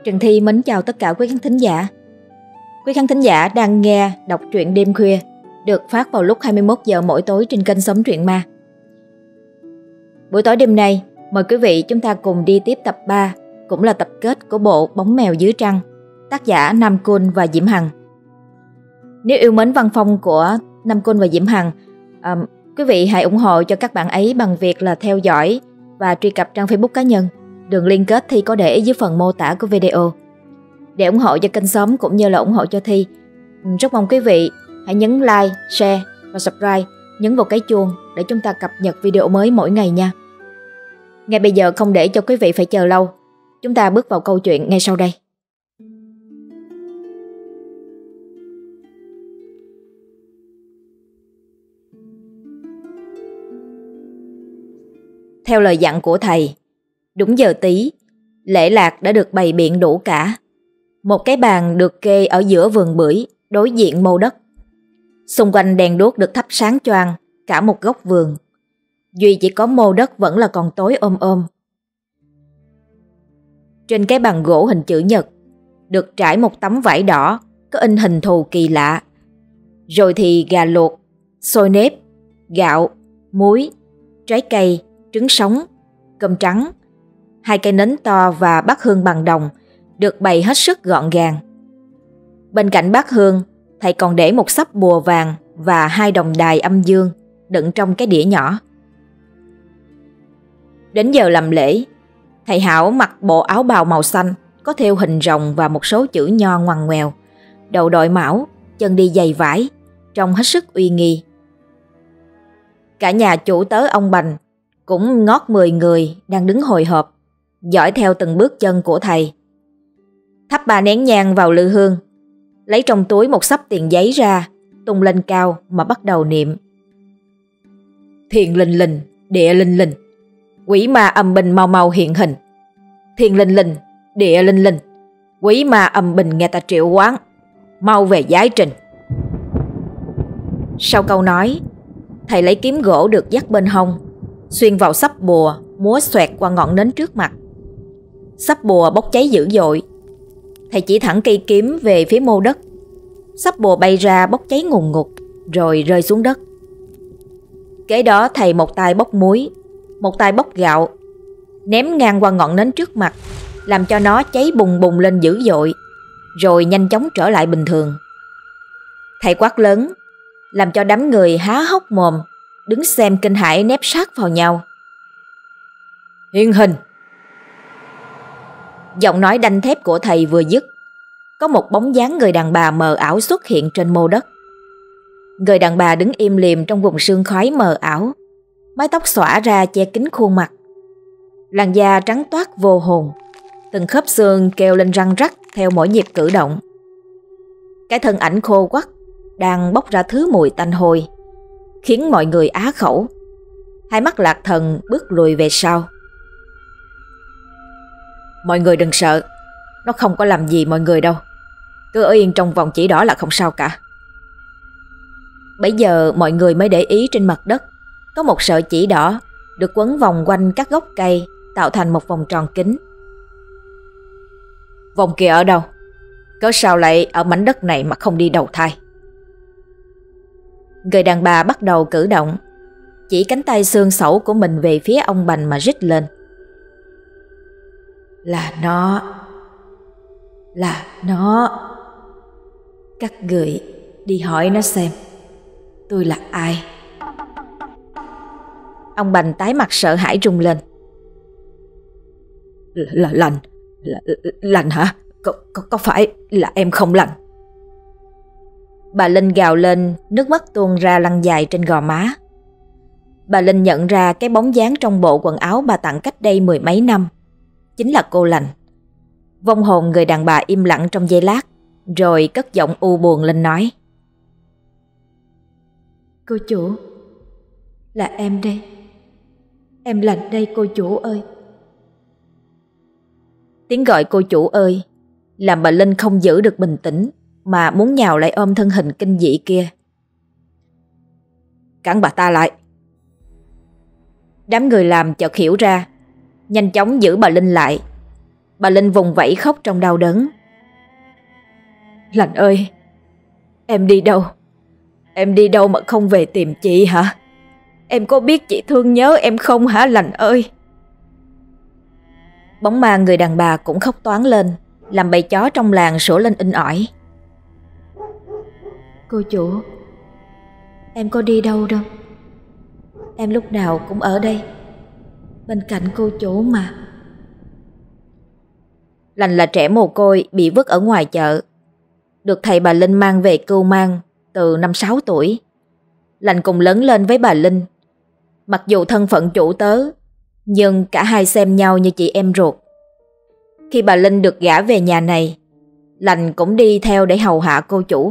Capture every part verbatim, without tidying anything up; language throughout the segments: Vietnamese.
Trần Thi mến chào tất cả quý khán thính giả. Quý khán thính giả đang nghe đọc truyện đêm khuya, được phát vào lúc hai mươi mốt giờ mỗi tối trên kênh Sống Truyện Ma. Buổi tối đêm nay, mời quý vị chúng ta cùng đi tiếp tập ba, cũng là tập kết của bộ Bóng Mèo Dưới Trăng, tác giả Nam Côn và Diễm Hằng. Nếu yêu mến văn phong của Nam Côn và Diễm Hằng, à, quý vị hãy ủng hộ cho các bạn ấy bằng việc là theo dõi và truy cập trang Facebook cá nhân. Đường liên kết Thi có để dưới phần mô tả của video. Để ủng hộ cho kênh Sống cũng như là ủng hộ cho Thi, rất mong quý vị hãy nhấn like, share và subscribe, nhấn vào cái chuông để chúng ta cập nhật video mới mỗi ngày nha. Ngay bây giờ không để cho quý vị phải chờ lâu, chúng ta bước vào câu chuyện ngay sau đây. Theo lời dặn của thầy, đúng giờ tí, lễ lạc đã được bày biện đủ cả. Một cái bàn được kê ở giữa vườn bưởi, đối diện mô đất. Xung quanh đèn đuốc được thắp sáng choang cả một góc vườn. Duy chỉ có mô đất vẫn là còn tối ôm ôm. Trên cái bàn gỗ hình chữ nhật, được trải một tấm vải đỏ có in hình thù kỳ lạ. Rồi thì gà luộc, xôi nếp, gạo, muối, trái cây, trứng sống, cơm trắng, hai cây nến to và bát hương bằng đồng được bày hết sức gọn gàng. Bên cạnh bát hương, thầy còn để một sấp bùa vàng và hai đồng đài âm dương đựng trong cái đĩa nhỏ. Đến giờ làm lễ, thầy Hảo mặc bộ áo bào màu xanh có thêu hình rồng và một số chữ nho ngoằn ngoèo, đầu đội mão, chân đi giày vải, trông hết sức uy nghi. Cả nhà chủ tớ ông Bành cũng ngót mười người đang đứng hồi hộp, dõi theo từng bước chân của thầy. Thắp ba nén nhang vào lư hương, lấy trong túi một xấp tiền giấy ra, tung lên cao mà bắt đầu niệm. Thiên linh linh, địa linh linh, quỷ ma âm binh mau mau hiện hình. Thiên linh linh, địa linh linh, quỷ ma âm binh nghe ta triệu quán, mau về giải trình. Sau câu nói, thầy lấy kiếm gỗ được dắt bên hông, xuyên vào xấp bùa, múa xoẹt qua ngọn nến trước mặt. Xấp bùa bốc cháy dữ dội. Thầy chỉ thẳng cây kiếm về phía mô đất. Xấp bùa bay ra bốc cháy ngùn ngụt, rồi rơi xuống đất. Kế đó thầy một tay bốc muối, một tay bốc gạo, ném ngang qua ngọn nến trước mặt, làm cho nó cháy bùng bùng lên dữ dội, rồi nhanh chóng trở lại bình thường. Thầy quát lớn, làm cho đám người há hốc mồm, đứng xem kinh hãi nép sát vào nhau. Hiện hình! Giọng nói đanh thép của thầy vừa dứt, có một bóng dáng người đàn bà mờ ảo xuất hiện trên mô đất. Người đàn bà đứng im lìm trong vùng sương khói mờ ảo, mái tóc xõa ra che kín khuôn mặt. Làn da trắng toát vô hồn, từng khớp xương kêu lên răng rắc theo mỗi nhịp cử động. Cái thân ảnh khô quắt đang bốc ra thứ mùi tanh hôi, khiến mọi người á khẩu. Hai mắt lạc thần bước lùi về sau. Mọi người đừng sợ, nó không có làm gì mọi người đâu. Cứ ở yên trong vòng chỉ đỏ là không sao cả. Bấy giờ mọi người mới để ý trên mặt đất có một sợi chỉ đỏ được quấn vòng quanh các gốc cây, tạo thành một vòng tròn kín. Vòng kia ở đâu? Cớ sao lại ở mảnh đất này mà không đi đầu thai? Người đàn bà bắt đầu cử động, chỉ cánh tay xương xẩu của mình về phía ông Bành mà rít lên. Là nó, là nó. Các người đi hỏi nó xem tôi là ai. Ông Bành tái mặt sợ hãi rung lên. Là lành, là, lành hả? Có, có, có phải là em không lành? Bà Linh gào lên, nước mắt tuôn ra lăn dài trên gò má. Bà Linh nhận ra cái bóng dáng trong bộ quần áo bà tặng cách đây mười mấy năm, chính là cô Lành. Vong hồn người đàn bà im lặng trong giây lát, rồi cất giọng u buồn lên nói. Cô chủ, là em đây. Em Lành đây cô chủ ơi. Tiếng gọi cô chủ ơi làm bà Linh không giữ được bình tĩnh, mà muốn nhào lại ôm thân hình kinh dị kia. Cản bà ta lại. Đám người làm chợt hiểu ra, nhanh chóng giữ bà Linh lại. Bà Linh vùng vẫy khóc trong đau đớn. Lành ơi, em đi đâu? Em đi đâu mà không về tìm chị hả? Em có biết chị thương nhớ em không hả Lành ơi? Bóng ma người đàn bà cũng khóc toáng lên, làm bầy chó trong làng sủa lên inh ỏi. Cô chủ, em có đi đâu đâu. Em lúc nào cũng ở đây, bên cạnh cô chủ mà. Lành là trẻ mồ côi bị vứt ở ngoài chợ, được thầy bà Linh mang về cưu mang từ năm sáu tuổi. Lành cùng lớn lên với bà Linh. Mặc dù thân phận chủ tớ, nhưng cả hai xem nhau như chị em ruột. Khi bà Linh được gả về nhà này, Lành cũng đi theo để hầu hạ cô chủ.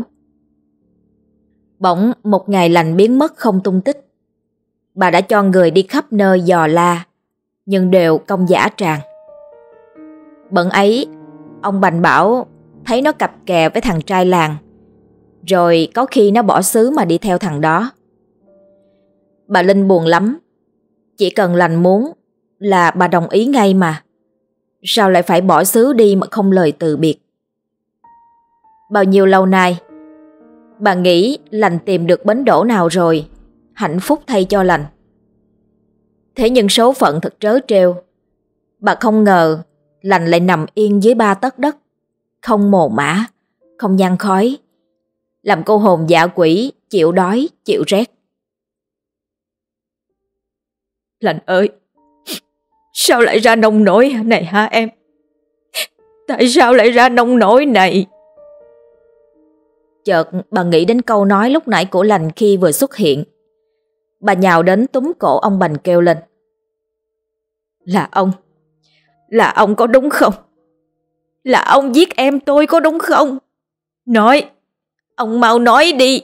Bỗng một ngày Lành biến mất không tung tích. Bà đã cho người đi khắp nơi dò la, nhưng đều công dã tràng. Bận ấy, ông Bành bảo thấy nó cặp kè với thằng trai làng, rồi có khi nó bỏ xứ mà đi theo thằng đó. Bà Linh buồn lắm. Chỉ cần Lành muốn là bà đồng ý ngay mà. Sao lại phải bỏ xứ đi mà không lời từ biệt? Bao nhiêu lâu nay, bà nghĩ Lành tìm được bến đỗ nào rồi, hạnh phúc thay cho Lành. Thế nhưng số phận thật trớ trêu. Bà không ngờ Lành lại nằm yên dưới ba tấc đất, không mồ mả, không nhang khói, làm cô hồn dạ quỷ chịu đói, chịu rét. Lành ơi, sao lại ra nông nỗi này hả em? Tại sao lại ra nông nỗi này? Chợt bà nghĩ đến câu nói lúc nãy của Lành khi vừa xuất hiện. Bà nhào đến túm cổ ông Bành kêu lên. Là ông, là ông có đúng không? Là ông giết em tôi có đúng không? Nói, ông mau nói đi.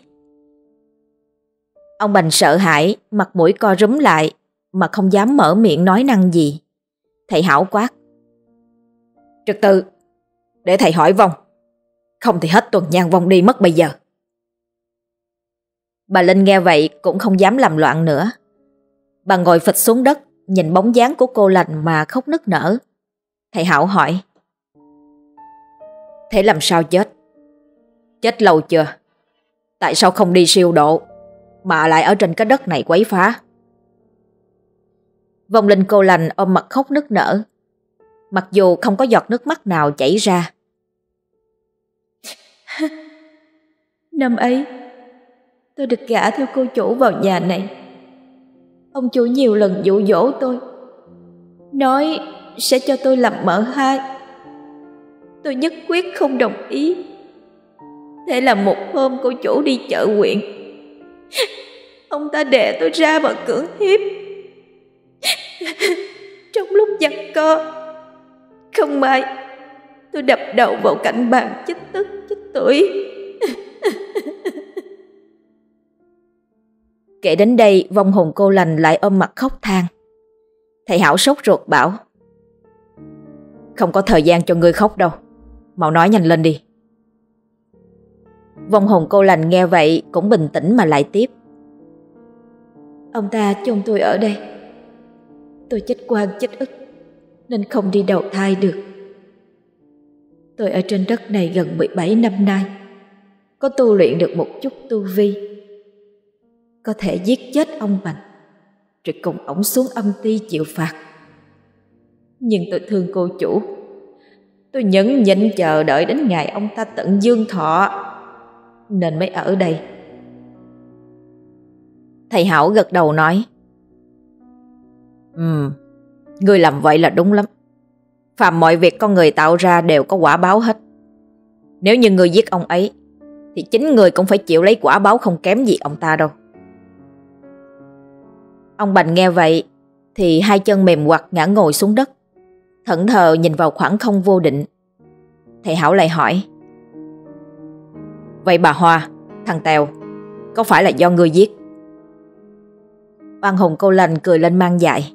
Ông Bành sợ hãi, mặt mũi co rúm lại, mà không dám mở miệng nói năng gì. Thầy Hảo quát. Trật tự, để thầy hỏi vong. Không thì hết tuần nhang vong đi mất bây giờ. Bà Linh nghe vậy cũng không dám làm loạn nữa. Bà ngồi phịch xuống đất, nhìn bóng dáng của cô Lành mà khóc nức nở. Thầy Hảo hỏi. Thế làm sao chết? Chết lâu chưa? Tại sao không đi siêu độ mà lại ở trên cái đất này quấy phá? Vong linh cô Lành ôm mặt khóc nức nở, mặc dù không có giọt nước mắt nào chảy ra. Năm ấy, tôi được gả theo cô chủ vào nhà này. Ông chủ nhiều lần dụ dỗ tôi, nói sẽ cho tôi làm mợ hai. Tôi nhất quyết không đồng ý. Thế là một hôm cô chủ đi chợ huyện, ông ta đè tôi ra và cưỡng hiếp. Trong lúc giằng co, không may tôi đập đầu vào cạnh bàn chết tức chết tưởi. Kể đến đây, vong hồn cô Lành lại ôm mặt khóc than. Thầy Hảo sốt ruột bảo. Không có thời gian cho ngươi khóc đâu, mau nói nhanh lên đi. Vong hồn cô Lành nghe vậy cũng bình tĩnh mà lại tiếp. Ông ta chôn tôi ở đây. Tôi chết oan chết ức nên không đi đầu thai được. Tôi ở trên đất này gần mười bảy năm nay, có tu luyện được một chút tu vi, có thể giết chết ông Bành rồi cùng ổng xuống âm ti chịu phạt. Nhưng tôi thương cô chủ, tôi nhẫn nhịn chờ đợi đến ngày ông ta tận dương thọ nên mới ở đây. Thầy Hảo gật đầu nói. Ừ, ngươi làm vậy là đúng lắm. Phàm mọi việc con người tạo ra đều có quả báo hết. Nếu như ngươi giết ông ấy thì chính ngươi cũng phải chịu lấy quả báo không kém gì ông ta đâu. Ông Bành nghe vậy thì hai chân mềm quặt ngã ngồi xuống đất, thẫn thờ nhìn vào khoảng không vô định. Thầy Hảo lại hỏi. Vậy bà Hoa, thằng Tèo, có phải là do ngươi giết? Oan hồn cô Lành cười lên mang dại.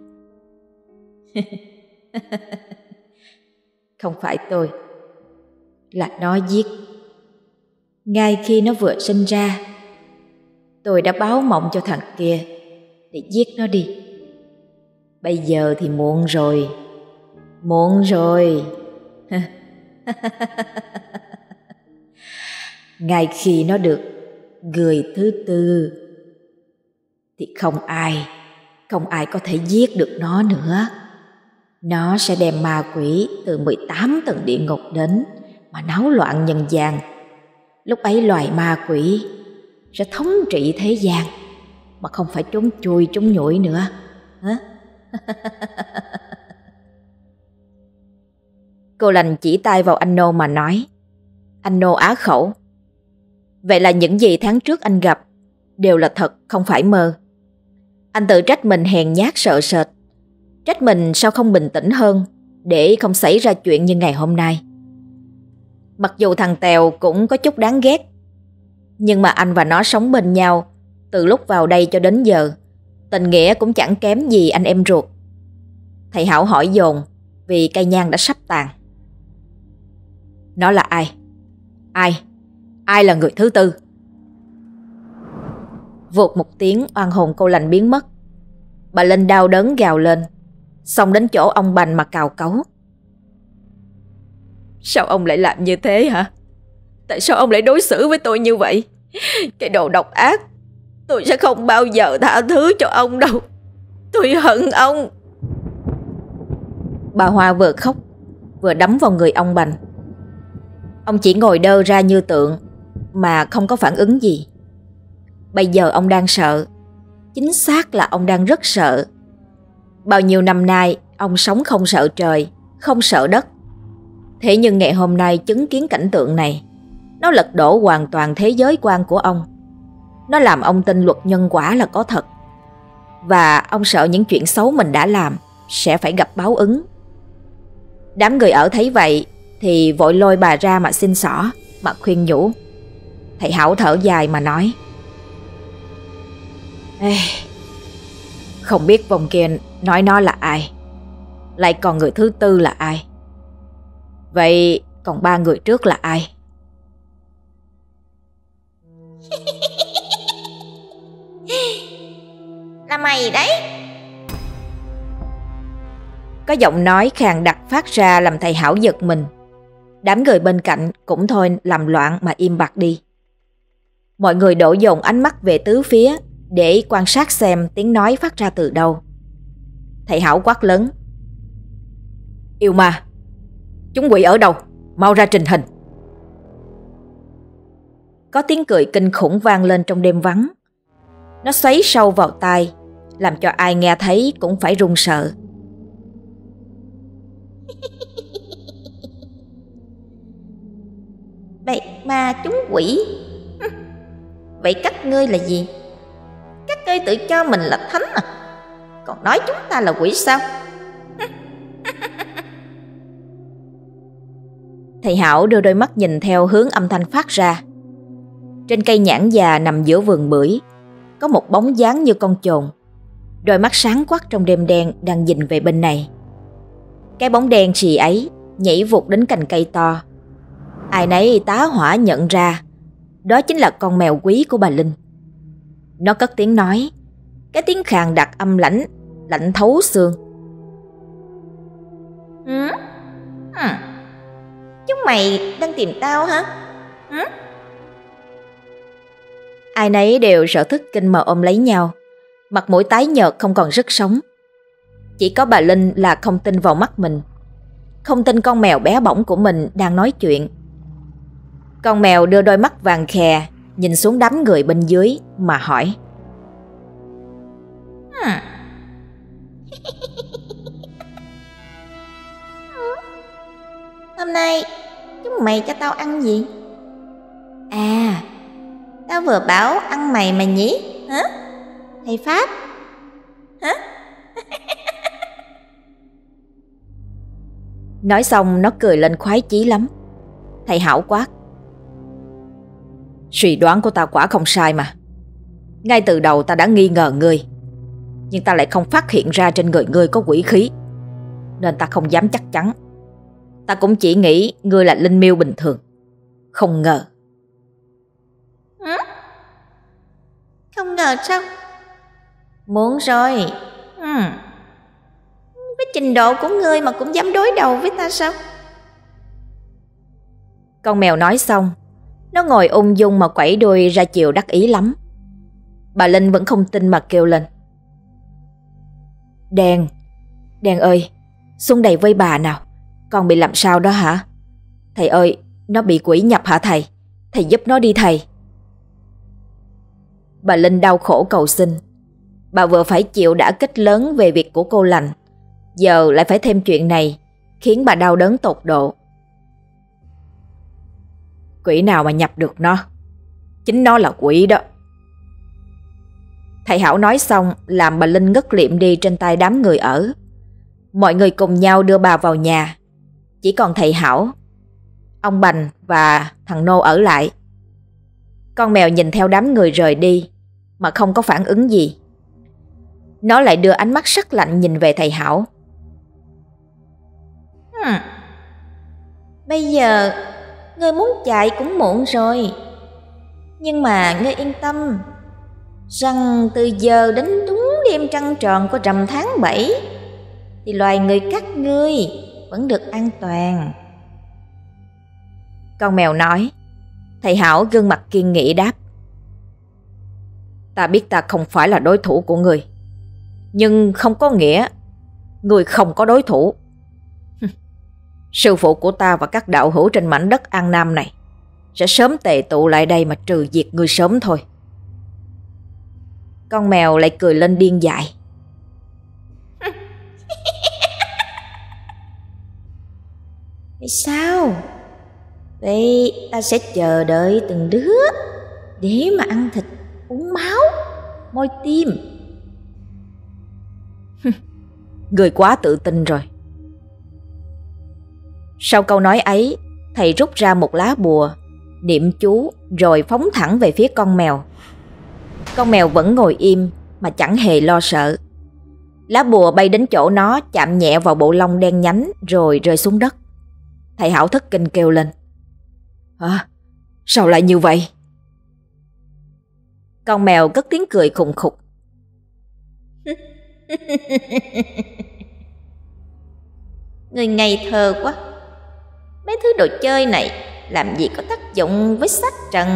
Không phải tôi, là nó giết. Ngay khi nó vừa sinh ra, tôi đã báo mộng cho thằng kia để giết nó đi. Bây giờ thì muộn rồi, muộn rồi. Ngay khi nó được người thứ tư thì không ai, không ai có thể giết được nó nữa. Nó sẽ đem ma quỷ từ mười tám tầng địa ngục đến mà náo loạn nhân gian. Lúc ấy loài ma quỷ sẽ thống trị thế gian mà không phải trốn chui trốn nhủi nữa. Hả? Cô lành chỉ tay vào anh Nô mà nói. Anh Nô á khẩu. Vậy là những gì tháng trước anh gặp đều là thật, không phải mơ. Anh tự trách mình hèn nhát sợ sệt, trách mình sao không bình tĩnh hơn để không xảy ra chuyện như ngày hôm nay. Mặc dù thằng Tèo cũng có chút đáng ghét, nhưng mà anh và nó sống bên nhau từ lúc vào đây cho đến giờ, tình nghĩa cũng chẳng kém gì anh em ruột. Thầy Hảo hỏi dồn vì cây nhang đã sắp tàn. Nó là ai? Ai? Ai là người thứ tư? Vụt một tiếng, oan hồn cô lành biến mất. Bà Linh đau đớn gào lên, xông đến chỗ ông Bành mà cào cấu. Sao ông lại làm như thế hả? Tại sao ông lại đối xử với tôi như vậy? Cái đồ độc ác, tôi sẽ không bao giờ tha thứ cho ông đâu. Tôi hận ông. Bà Hoa vừa khóc vừa đấm vào người ông Bành. Ông chỉ ngồi đơ ra như tượng mà không có phản ứng gì. Bây giờ ông đang sợ. Chính xác là ông đang rất sợ. Bao nhiêu năm nay ông sống không sợ trời, không sợ đất. Thế nhưng ngày hôm nay chứng kiến cảnh tượng này, nó lật đổ hoàn toàn thế giới quan của ông. Nó làm ông tin luật nhân quả là có thật. Và ông sợ những chuyện xấu mình đã làm sẽ phải gặp báo ứng. Đám người ở thấy vậy thì vội lôi bà ra mà xin xỏ, mà khuyên nhủ. Thầy Hảo thở dài mà nói. Ê, không biết vòng kia nói nó là ai, lại còn người thứ tư là ai. Vậy còn ba người trước là ai? Là mày đấy. Có giọng nói khàn đặc phát ra làm thầy Hảo giật mình. Đám người bên cạnh cũng thôi làm loạn mà im bặt đi. Mọi người đổ dồn ánh mắt về tứ phía để quan sát xem tiếng nói phát ra từ đâu. Thầy Hảo quát lớn. Yêu ma, chúng quỷ ở đâu? Mau ra trình hình. Có tiếng cười kinh khủng vang lên trong đêm vắng. Nó xoáy sâu vào tai, làm cho ai nghe thấy cũng phải run sợ. Bậy ma chúng quỷ. Vậy các ngươi là gì? Các ngươi tự cho mình là thánh à? Còn nói chúng ta là quỷ sao? Thầy Hảo đưa đôi mắt nhìn theo hướng âm thanh phát ra. Trên cây nhãn già nằm giữa vườn bưởi, có một bóng dáng như con chồn. Đôi mắt sáng quắc trong đêm đen đang nhìn về bên này. Cái bóng đen xì ấy nhảy vụt đến cành cây to. Ai nấy tá hỏa nhận ra đó chính là con mèo quý của bà Linh. Nó cất tiếng nói, cái tiếng khàn đặc âm lãnh, lạnh thấu xương. Ừ? Ừ. Chúng mày đang tìm tao hả? Ừ? Ai nấy đều sợ thức kinh mà ôm lấy nhau, mặt mũi tái nhợt không còn sức sống. Chỉ có bà Linh là không tin vào mắt mình, không tin con mèo bé bỏng của mình đang nói chuyện. Con mèo đưa đôi mắt vàng khè nhìn xuống đám người bên dưới mà hỏi. Ừ. Hôm nay chúng mày cho tao ăn gì? À, tao vừa bảo ăn mày mà nhỉ? Hả? Thầy Pháp? Hả? Nói xong nó cười lên khoái chí lắm. Thầy Hảo quát. Suy đoán của ta quả không sai mà. Ngay từ đầu ta đã nghi ngờ ngươi, nhưng ta lại không phát hiện ra trên người ngươi có quỷ khí, nên ta không dám chắc chắn. Ta cũng chỉ nghĩ ngươi là linh miêu bình thường. Không ngờ. Ừ? Không ngờ sao? Muốn rồi. Ừ. Với trình độ của ngươi mà cũng dám đối đầu với ta sao? Con mèo nói xong, nó ngồi ung dung mà quẩy đuôi ra chiều đắc ý lắm. Bà Linh vẫn không tin mà kêu lên: Đen, Đen ơi, xuống đây với bà nào. Con bị làm sao đó hả? Thầy ơi, nó bị quỷ nhập hả thầy? Thầy giúp nó đi thầy. Bà Linh đau khổ cầu xin. Bà vừa phải chịu đả kích lớn về việc của cô lành, giờ lại phải thêm chuyện này, khiến bà đau đớn tột độ. Quỷ nào mà nhập được nó? Chính nó là quỷ đó. Thầy Hảo nói xong làm bà Linh ngất liệm đi trên tay đám người ở. Mọi người cùng nhau đưa bà vào nhà. Chỉ còn thầy Hảo, ông Bành và thằng Nô ở lại. Con mèo nhìn theo đám người rời đi mà không có phản ứng gì. Nó lại đưa ánh mắt sắc lạnh nhìn về thầy Hảo. Hmm. Bây giờ ngươi muốn chạy cũng muộn rồi. Nhưng mà ngươi yên tâm rằng từ giờ đến đúng đêm trăng tròn của rằm tháng bảy thì loài người các ngươi vẫn được an toàn. Con mèo nói. Thầy Hảo gương mặt kiên nghị đáp: Ta biết ta không phải là đối thủ của người, nhưng không có nghĩa người không có đối thủ. Sư phụ của ta và các đạo hữu trên mảnh đất An Nam này sẽ sớm tề tụ lại đây mà trừ diệt người sớm thôi. Con mèo lại cười lên điên dại. Vậy sao? Vậy ta sẽ chờ đợi từng đứa để mà ăn thịt, uống máu, moi tim. Người quá tự tin rồi. Sau câu nói ấy, thầy rút ra một lá bùa, niệm chú rồi phóng thẳng về phía con mèo. Con mèo vẫn ngồi im mà chẳng hề lo sợ. Lá bùa bay đến chỗ nó, chạm nhẹ vào bộ lông đen nhánh rồi rơi xuống đất. Thầy Hảo thất kinh kêu lên: Hả? Sao lại như vậy? Con mèo cất tiếng cười khùng khục. Người ngây thơ quá. Mấy thứ đồ chơi này làm gì có tác dụng với xác trần.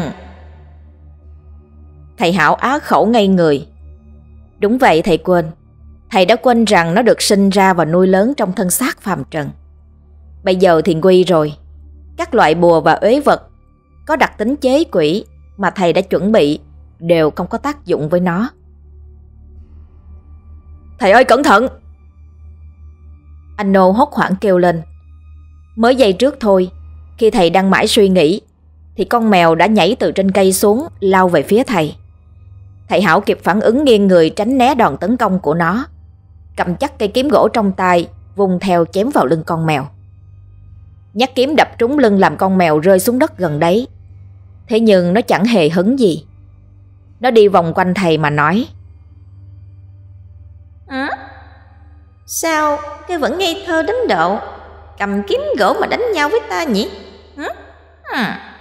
Thầy Hảo á khẩu ngây người. Đúng vậy, thầy quên. Thầy đã quên rằng nó được sinh ra và nuôi lớn trong thân xác phàm trần. Bây giờ thì nguy rồi. Các loại bùa và uế vật có đặc tính chế quỷ mà thầy đã chuẩn bị đều không có tác dụng với nó. Thầy ơi, cẩn thận! Anh Nô hốt hoảng kêu lên. Mới giây trước thôi, khi thầy đang mãi suy nghĩ, thì con mèo đã nhảy từ trên cây xuống, lao về phía thầy. Thầy Hảo kịp phản ứng nghiêng người tránh né đòn tấn công của nó, cầm chắc cây kiếm gỗ trong tay, vung theo chém vào lưng con mèo. Nhát kiếm đập trúng lưng làm con mèo rơi xuống đất gần đấy. Thế nhưng nó chẳng hề hấn gì. Nó đi vòng quanh thầy mà nói: À? Sao cái vẫn ngây thơ đến độ cầm kiếm gỗ mà đánh nhau với ta nhỉ? Hả? À.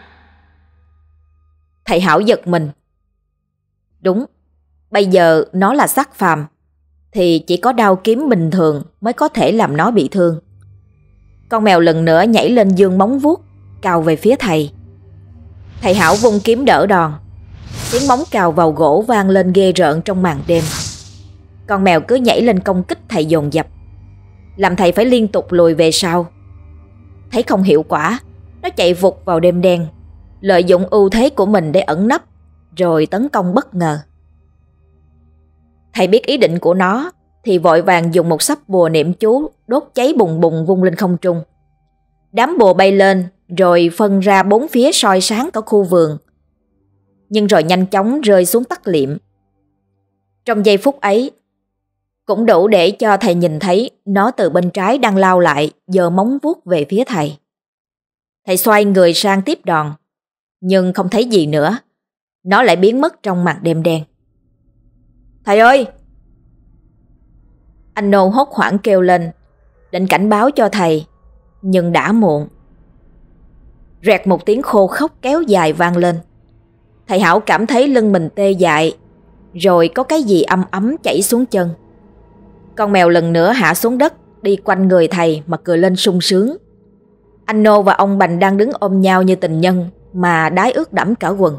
Thầy Hảo giật mình. Đúng, bây giờ nó là xác phàm, thì chỉ có đao kiếm bình thường mới có thể làm nó bị thương. Con mèo lần nữa nhảy lên giương móng vuốt, cào về phía thầy. Thầy Hảo vung kiếm đỡ đòn. Tiếng móng cào vào gỗ vang lên ghê rợn trong màn đêm. Con mèo cứ nhảy lên công kích thầy dồn dập, làm thầy phải liên tục lùi về sau. Thấy không hiệu quả, nó chạy vụt vào đêm đen, lợi dụng ưu thế của mình để ẩn nấp, rồi tấn công bất ngờ. Thầy biết ý định của nó thì vội vàng dùng một sắp bùa niệm chú đốt cháy bùng bùng vung lên không trung. Đám bùa bay lên rồi phân ra bốn phía soi sáng cả khu vườn, nhưng rồi nhanh chóng rơi xuống tắt liệm. Trong giây phút ấy, cũng đủ để cho thầy nhìn thấy nó từ bên trái đang lao lại, giơ móng vuốt về phía thầy. Thầy xoay người sang tiếp đòn, nhưng không thấy gì nữa. Nó lại biến mất trong màn đêm đen. Thầy ơi! Anh Nô hốt hoảng kêu lên, định cảnh báo cho thầy, nhưng đã muộn. Rẹt một tiếng khô khốc kéo dài vang lên. Thầy Hảo cảm thấy lưng mình tê dại, rồi có cái gì ấm ấm chảy xuống chân. Con mèo lần nữa hạ xuống đất, đi quanh người thầy mà cười lên sung sướng. Anh Nô và ông Bành đang đứng ôm nhau như tình nhân mà đái ướt đẫm cả quần.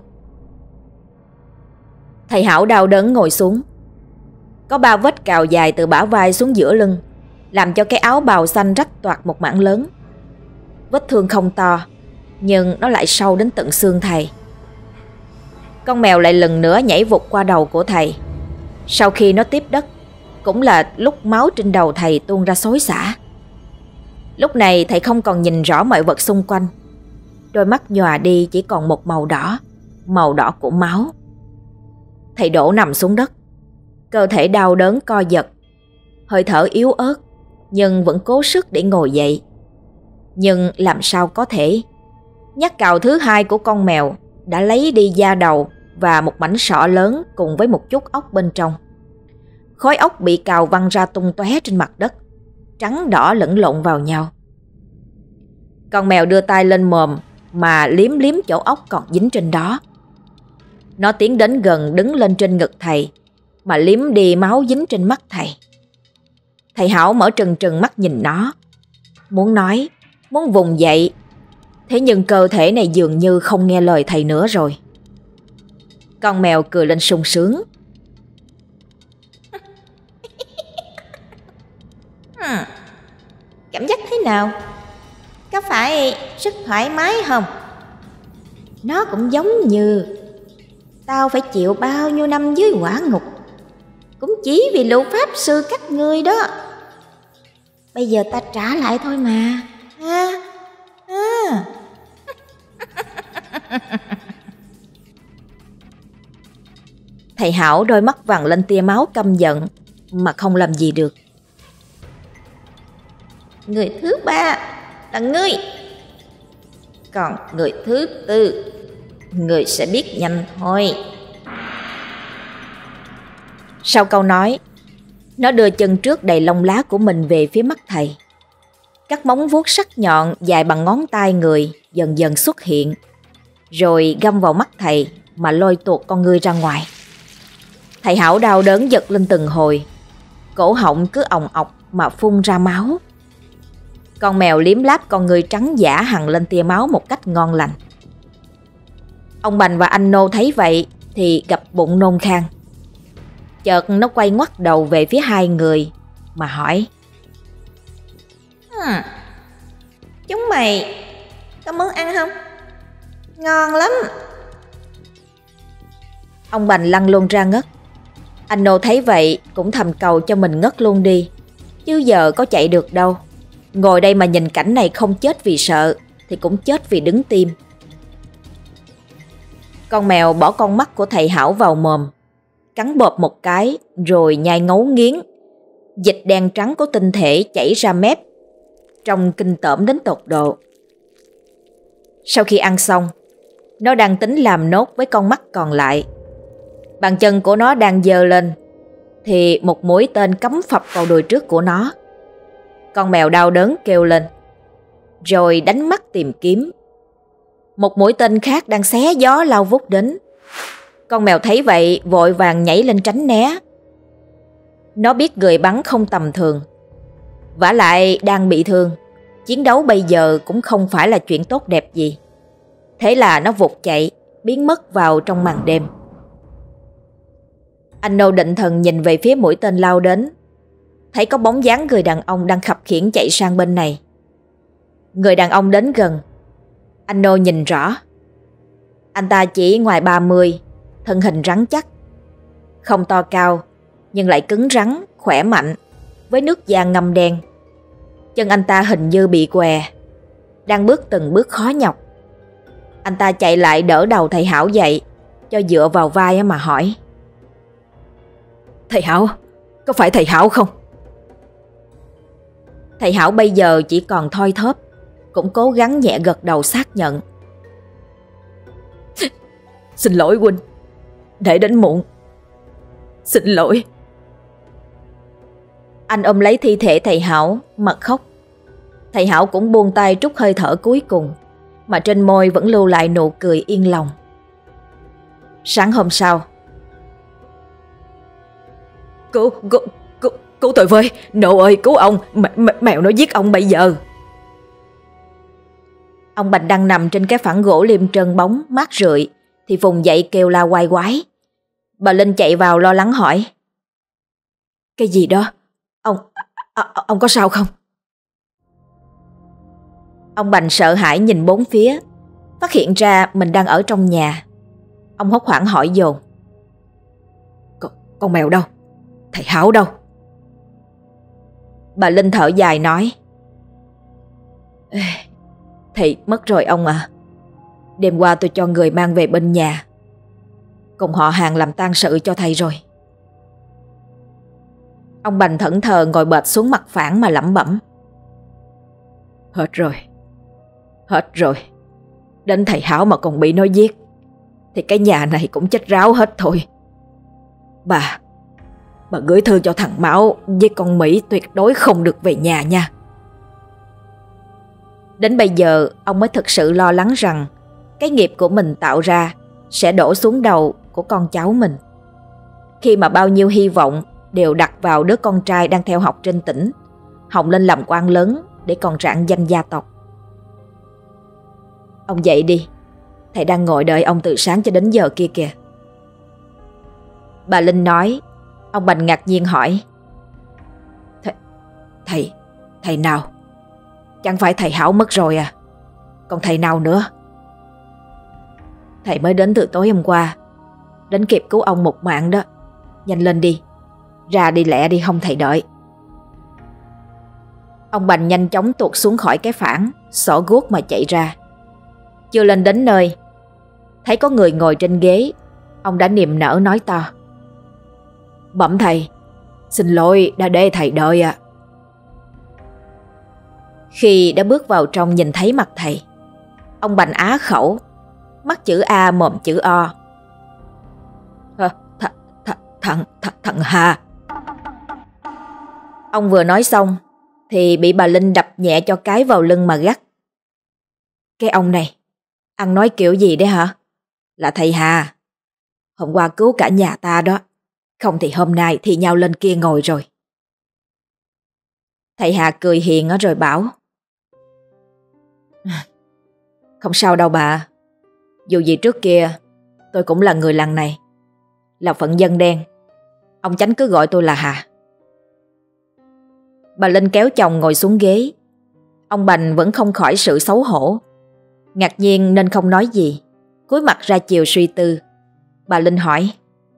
Thầy Hảo đau đớn ngồi xuống. Có ba vết cào dài từ bả vai xuống giữa lưng, làm cho cái áo bào xanh rách toạc một mảng lớn. Vết thương không to, nhưng nó lại sâu đến tận xương thầy. Con mèo lại lần nữa nhảy vụt qua đầu của thầy. Sau khi nó tiếp đất, cũng là lúc máu trên đầu thầy tuôn ra xối xả. Lúc này thầy không còn nhìn rõ mọi vật xung quanh. Đôi mắt nhòa đi chỉ còn một màu đỏ, màu đỏ của máu. Thầy đổ nằm xuống đất, cơ thể đau đớn co giật, hơi thở yếu ớt, nhưng vẫn cố sức để ngồi dậy. Nhưng làm sao có thể? Nhát cào thứ hai của con mèo đã lấy đi da đầu và một mảnh sọ lớn cùng với một chút ốc bên trong. Khối ốc bị cào văng ra tung tóe trên mặt đất, trắng đỏ lẫn lộn vào nhau. Con mèo đưa tay lên mồm mà liếm liếm chỗ ốc còn dính trên đó. Nó tiến đến gần, đứng lên trên ngực thầy mà liếm đi máu dính trên mắt thầy. Thầy Hảo mở trừng trừng mắt nhìn nó, muốn nói, muốn vùng dậy. Thế nhưng cơ thể này dường như không nghe lời thầy nữa rồi. Con mèo cười lên sung sướng. Hmm. Cảm giác thế nào? Có phải rất thoải mái không? Nó cũng giống như tao phải chịu bao nhiêu năm dưới hỏa ngục, cũng chỉ vì lũ pháp sư các ngươi đó. Bây giờ ta trả lại thôi mà. À, à. Thầy Hảo đôi mắt vằn lên tia máu căm giận mà không làm gì được. Người thứ ba là ngươi. Còn người thứ tư, ngươi sẽ biết nhanh thôi. Sau câu nói, nó đưa chân trước đầy lông lá của mình về phía mắt thầy. Các móng vuốt sắc nhọn dài bằng ngón tay người dần dần xuất hiện, rồi găm vào mắt thầy mà lôi tuột con ngươi ra ngoài. Thầy Hảo đau đớn giật lên từng hồi, cổ họng cứ òng ọc mà phun ra máu. Con mèo liếm láp con người trắng giả hằn lên tia máu một cách ngon lành. Ông Bành và anh Nô thấy vậy thì gặp bụng nôn khan. Chợt nó quay ngoắt đầu về phía hai người mà hỏi: hmm. Chúng mày có muốn ăn không? Ngon lắm. Ông Bành lăn luôn ra ngất. Anh Nô thấy vậy cũng thầm cầu cho mình ngất luôn đi, chứ giờ có chạy được đâu. Ngồi đây mà nhìn cảnh này không chết vì sợ thì cũng chết vì đứng tim. Con mèo bỏ con mắt của thầy Hảo vào mồm, cắn bộp một cái rồi nhai ngấu nghiến. Dịch đen trắng của tinh thể chảy ra mép, trông kinh tởm đến tột độ. Sau khi ăn xong, nó đang tính làm nốt với con mắt còn lại. Bàn chân của nó đang giơ lên thì một mũi tên cắm phập vào đùi trước của nó. Con mèo đau đớn kêu lên, rồi đánh mắt tìm kiếm. Một mũi tên khác đang xé gió lao vút đến. Con mèo thấy vậy vội vàng nhảy lên tránh né. Nó biết người bắn không tầm thường, vả lại đang bị thương, chiến đấu bây giờ cũng không phải là chuyện tốt đẹp gì. Thế là nó vụt chạy, biến mất vào trong màn đêm. Anh Nô định thần nhìn về phía mũi tên lao đến, thấy có bóng dáng người đàn ông đang khập khiễng chạy sang bên này. Người đàn ông đến gần, anh Nô nhìn rõ. Anh ta chỉ ngoài ba mươi, thân hình rắn chắc, không to cao nhưng lại cứng rắn, khỏe mạnh, với nước da ngăm đen. Chân anh ta hình như bị què, đang bước từng bước khó nhọc. Anh ta chạy lại đỡ đầu thầy Hảo dậy, cho dựa vào vai mà hỏi: Thầy Hảo, có phải thầy Hảo không? Thầy Hảo bây giờ chỉ còn thoi thóp, cũng cố gắng nhẹ gật đầu xác nhận. Xin lỗi huynh, để đến muộn. Xin lỗi. Anh ôm lấy thi thể thầy Hảo mà khóc. Thầy Hảo cũng buông tay trút hơi thở cuối cùng, mà trên môi vẫn lưu lại nụ cười yên lòng. Sáng hôm sau, Cứu, cứu, cứu, cứu tôi với, Nô ơi cứu ông, m, m, mèo nó giết ông bây giờ. Ông Bành đang nằm trên cái phản gỗ liêm trơn bóng mát rượi thì vùng dậy kêu la oai quái. Bà Linh chạy vào lo lắng hỏi: Cái gì đó? Ông, à, ông có sao không? Ông Bành sợ hãi nhìn bốn phía, phát hiện ra mình đang ở trong nhà. Ông hốt hoảng hỏi dồn: Con, con mèo đâu? Thầy Hảo đâu? Bà Linh thở dài nói: Thầy mất rồi ông à. Đêm qua tôi cho người mang về bên nhà, cùng họ hàng làm tang sự cho thầy rồi. Ông Bành thẫn thờ ngồi bệt xuống mặt phản mà lẩm bẩm: Hết rồi, hết rồi. Đến thầy Hảo mà còn bị nó giết thì cái nhà này cũng chết ráo hết thôi. Bà, bà gửi thư cho thằng Mão với con Mỹ tuyệt đối không được về nhà nha. Đến bây giờ ông mới thực sự lo lắng rằng cái nghiệp của mình tạo ra sẽ đổ xuống đầu của con cháu mình, khi mà bao nhiêu hy vọng đều đặt vào đứa con trai đang theo học trên tỉnh, hòng lên làm quan lớn để còn rạng danh gia tộc. Ông dậy đi, thầy đang ngồi đợi ông từ sáng cho đến giờ kia kìa. Bà Linh nói. Ông Bành ngạc nhiên hỏi: Th Thầy, thầy nào? Chẳng phải thầy Hảo mất rồi à? Còn thầy nào nữa? Thầy mới đến từ tối hôm qua, đến kịp cứu ông một mạng đó. Nhanh lên đi, ra đi lẹ đi, không thầy đợi. Ông Bành nhanh chóng tuột xuống khỏi cái phản, xỏ guốc mà chạy ra. Chưa lên đến nơi, thấy có người ngồi trên ghế, ông đã niềm nở nói to: Bẩm thầy, xin lỗi đã để thầy đợi ạ. Khi đã bước vào trong nhìn thấy mặt thầy, ông Bành á khẩu, mắt chữ A mồm chữ O. Th th th thằng th thằng Hà. Ông vừa nói xong thì bị bà Linh đập nhẹ cho cái vào lưng mà gắt: Cái ông này, ăn nói kiểu gì đấy hả? Là thầy Hà. Hôm qua cứu cả nhà ta đó, không thì hôm nay thì nhau lên kia ngồi rồi. Thầy Hà cười hiền rồi bảo: Không sao đâu bà. Dù gì trước kia tôi cũng là người làng này, là phận dân đen. Ông chánh cứ gọi tôi là Hà. Bà Linh kéo chồng ngồi xuống ghế. Ông Bành vẫn không khỏi sự xấu hổ, ngạc nhiên nên không nói gì, cúi mặt ra chiều suy tư. Bà Linh hỏi: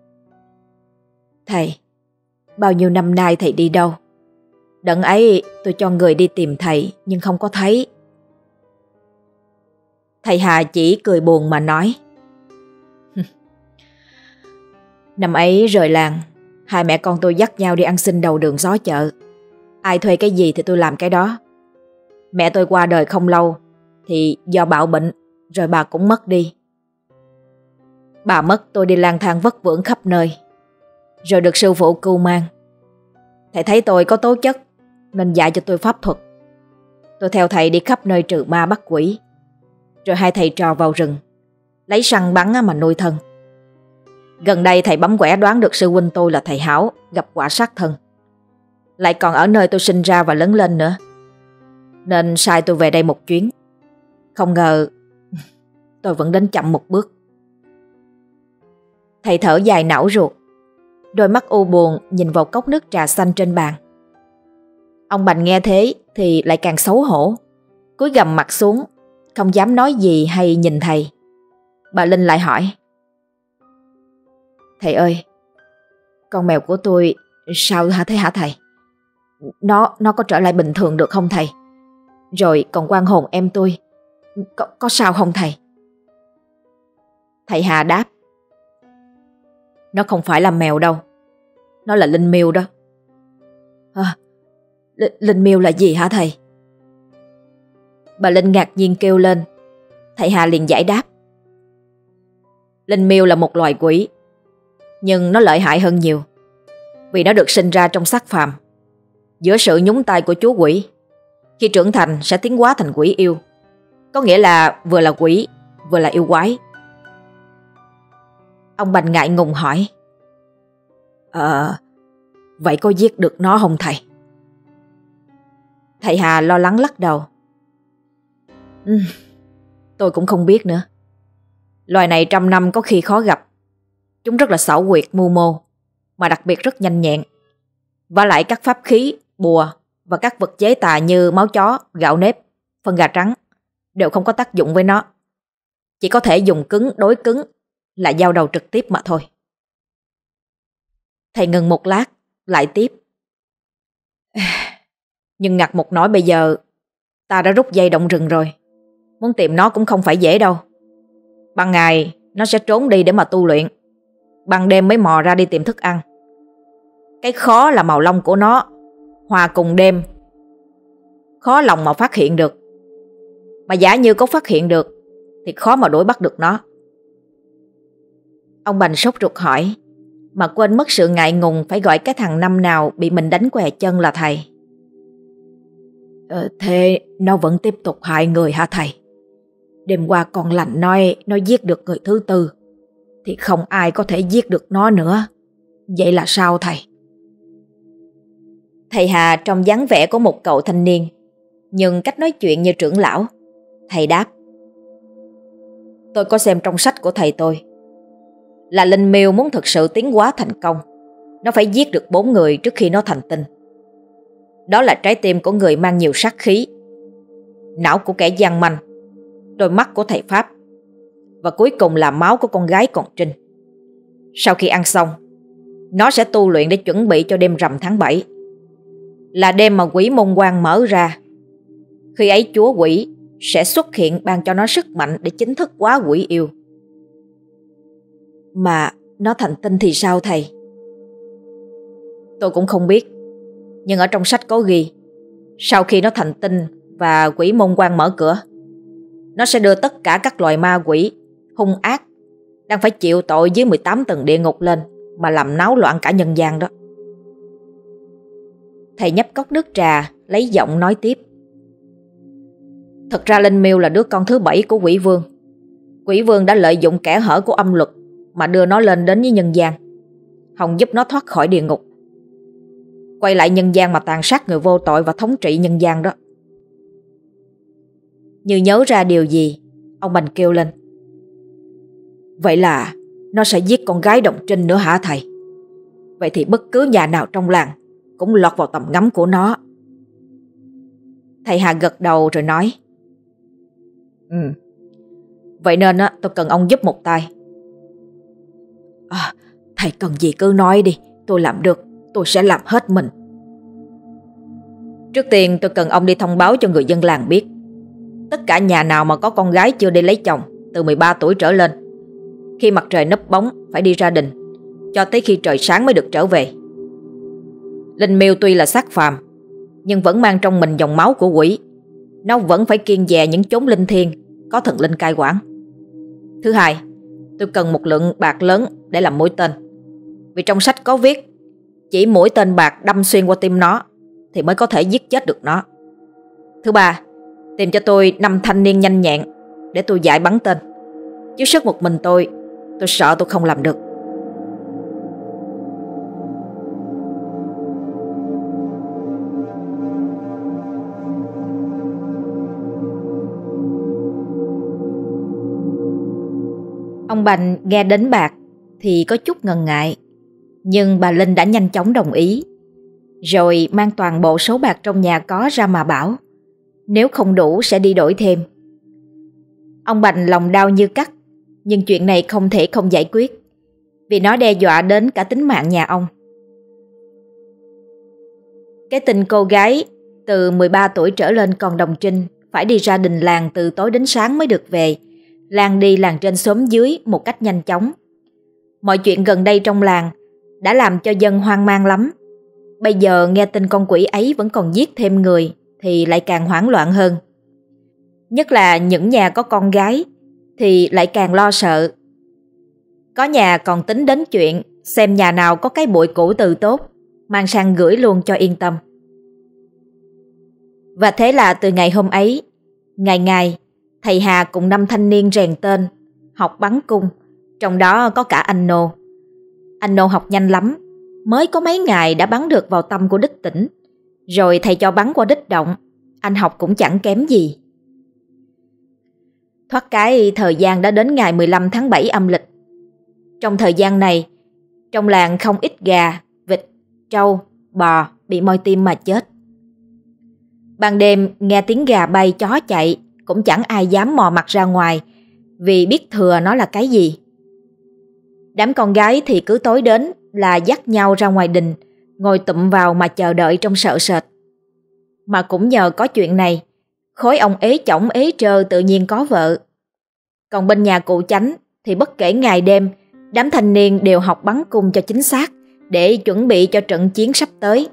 Thầy, bao nhiêu năm nay thầy đi đâu? Đợt ấy tôi cho người đi tìm thầy nhưng không có thấy. Thầy Hà chỉ cười buồn mà nói: Năm ấy rời làng, hai mẹ con tôi dắt nhau đi ăn xin đầu đường xó chợ. Ai thuê cái gì thì tôi làm cái đó. Mẹ tôi qua đời không lâu thì do bạo bệnh, rồi bà cũng mất đi. Bà mất tôi đi lang thang vất vưởng khắp nơi, rồi được sư phụ cưu mang. Thầy thấy tôi có tố chất nên dạy cho tôi pháp thuật. Tôi theo thầy đi khắp nơi trừ ma bắt quỷ. Rồi hai thầy trò vào rừng, lấy săn bắn mà nuôi thân. Gần đây thầy bấm quẻ đoán được sư huynh tôi là thầy Hảo gặp quả sát thân, lại còn ở nơi tôi sinh ra và lớn lên nữa, nên sai tôi về đây một chuyến. Không ngờ tôi vẫn đến chậm một bước. Thầy thở dài não ruột, đôi mắt u buồn nhìn vào cốc nước trà xanh trên bàn. Ông Bành nghe thế thì lại càng xấu hổ, cúi gằm mặt xuống, không dám nói gì hay nhìn thầy. Bà Linh lại hỏi: Thầy ơi, con mèo của tôi sao hả thế hả thầy? Nó nó có trở lại bình thường được không thầy? Rồi còn quan hồn em tôi, có, có sao không thầy? Thầy Hà đáp: Nó không phải là mèo đâu, nó là linh miêu đó. À, linh miêu là gì hả thầy? Bà Linh ngạc nhiên kêu lên. Thầy Hà liền giải đáp: Linh miêu là một loài quỷ, nhưng nó lợi hại hơn nhiều, vì nó được sinh ra trong xác phàm, giữa sự nhúng tay của chú quỷ. Khi trưởng thành sẽ tiến hóa thành quỷ yêu, có nghĩa là vừa là quỷ vừa là yêu quái. Ông Bành ngại ngùng hỏi: Ờ, vậy có giết được nó không thầy? Thầy Hà lo lắng lắc đầu: ừ, Tôi cũng không biết nữa. Loài này trăm năm có khi khó gặp. Chúng rất là xảo quyệt mưu mô, mà đặc biệt rất nhanh nhẹn. Và lại các pháp khí, bùa và các vật chế tà như máu chó, gạo nếp, phân gà trắng đều không có tác dụng với nó. Chỉ có thể dùng cứng đối cứng, là giao đầu trực tiếp mà thôi. Thầy ngừng một lát, lại tiếp. Nhưng ngặt một nỗi bây giờ ta đã rút dây động rừng rồi. Muốn tìm nó cũng không phải dễ đâu. Ban ngày nó sẽ trốn đi để mà tu luyện, ban đêm mới mò ra đi tìm thức ăn. Cái khó là màu lông của nó hòa cùng đêm, khó lòng mà phát hiện được. Mà giả như có phát hiện được thì khó mà đuổi bắt được nó. Ông Bành sốt ruột hỏi, mà quên mất sự ngại ngùng phải gọi cái thằng năm nào bị mình đánh què chân là thầy. Ờ, thế nó vẫn tiếp tục hại người hả thầy? Đêm qua con lành nói nó giết được người thứ tư, thì không ai có thể giết được nó nữa. Vậy là sao thầy? Thầy Hà trông dáng vẻ của một cậu thanh niên, nhưng cách nói chuyện như trưởng lão. Thầy đáp. Tôi có xem trong sách của thầy tôi, là linh miêu muốn thực sự tiến hóa thành công, nó phải giết được bốn người trước khi nó thành tinh. Đó là trái tim của người mang nhiều sát khí, não của kẻ gian manh, đôi mắt của thầy Pháp, và cuối cùng là máu của con gái còn trinh. Sau khi ăn xong, nó sẽ tu luyện để chuẩn bị cho đêm rằm tháng bảy, là đêm mà quỷ môn quan mở ra. Khi ấy chúa quỷ sẽ xuất hiện ban cho nó sức mạnh để chính thức hóa quỷ yêu. Mà nó thành tinh thì sao thầy? Tôi cũng không biết, nhưng ở trong sách có ghi, sau khi nó thành tinh và quỷ môn quan mở cửa, nó sẽ đưa tất cả các loài ma quỷ hung ác đang phải chịu tội dưới mười tám tầng địa ngục lên, mà làm náo loạn cả nhân gian đó. Thầy nhấp cốc nước trà, lấy giọng nói tiếp. Thật ra Linh Miêu là đứa con thứ bảy của Quỷ Vương. Quỷ Vương đã lợi dụng kẽ hở của âm luật mà đưa nó lên đến với nhân gian, hòng giúp nó thoát khỏi địa ngục, quay lại nhân gian mà tàn sát người vô tội và thống trị nhân gian đó. Như nhớ ra điều gì, ông Bành kêu lên. Vậy là nó sẽ giết con gái Đồng Trinh nữa hả thầy? Vậy thì bất cứ nhà nào trong làng cũng lọt vào tầm ngắm của nó. Thầy Hà gật đầu rồi nói. Ừ, vậy nên á, tôi cần ông giúp một tay. À, thầy cần gì cứ nói đi, tôi làm được, tôi sẽ làm hết mình. Trước tiên tôi cần ông đi thông báo cho người dân làng biết, tất cả nhà nào mà có con gái chưa đi lấy chồng từ mười ba tuổi trở lên, khi mặt trời nấp bóng phải đi ra đình, cho tới khi trời sáng mới được trở về. Linh miêu tuy là xác phàm, nhưng vẫn mang trong mình dòng máu của quỷ. Nó vẫn phải kiêng dè những chốn linh thiêng có thần linh cai quản. Thứ hai, tôi cần một lượng bạc lớn để làm mũi tên, vì trong sách có viết chỉ mũi tên bạc đâm xuyên qua tim nó thì mới có thể giết chết được nó. Thứ ba, tìm cho tôi năm thanh niên nhanh nhẹn để tôi dạy bắn tên, chứ sức một mình tôi Tôi sợ tôi không làm được. Ông Bành nghe đến bạc thì có chút ngần ngại, nhưng bà Linh đã nhanh chóng đồng ý, rồi mang toàn bộ số bạc trong nhà có ra mà bảo nếu không đủ sẽ đi đổi thêm. Ông Bành lòng đau như cắt, nhưng chuyện này không thể không giải quyết, vì nó đe dọa đến cả tính mạng nhà ông. Cái tin cô gái từ mười ba tuổi trở lên còn đồng trinh phải đi ra đình làng từ tối đến sáng mới được về, làng đi làng trên xóm dưới một cách nhanh chóng. Mọi chuyện gần đây trong làng đã làm cho dân hoang mang lắm. Bây giờ nghe tin con quỷ ấy vẫn còn giết thêm người thì lại càng hoảng loạn hơn. Nhất là những nhà có con gái thì lại càng lo sợ. Có nhà còn tính đến chuyện xem nhà nào có cái bụi củ từ tốt, mang sang gửi luôn cho yên tâm. Và thế là từ ngày hôm ấy, ngày ngày thầy Hà cùng năm thanh niên rèn tên, học bắn cung, trong đó có cả anh Nô. Anh Nô học nhanh lắm, mới có mấy ngày đã bắn được vào tâm của đích tỉnh, rồi thầy cho bắn qua đích động, anh học cũng chẳng kém gì. Thoát cái thời gian đã đến ngày mười lăm tháng bảy âm lịch. Trong thời gian này, trong làng không ít gà, vịt, trâu, bò bị moi tim mà chết. Ban đêm nghe tiếng gà bay chó chạy cũng chẳng ai dám mò mặt ra ngoài vì biết thừa nó là cái gì. Đám con gái thì cứ tối đến là dắt nhau ra ngoài đình, ngồi tụm vào mà chờ đợi trong sợ sệt. Mà cũng nhờ có chuyện này, khối ông ế chổng ế trơ tự nhiên có vợ. Còn bên nhà cụ Chánh thì bất kể ngày đêm, đám thanh niên đều học bắn cung cho chính xác để chuẩn bị cho trận chiến sắp tới.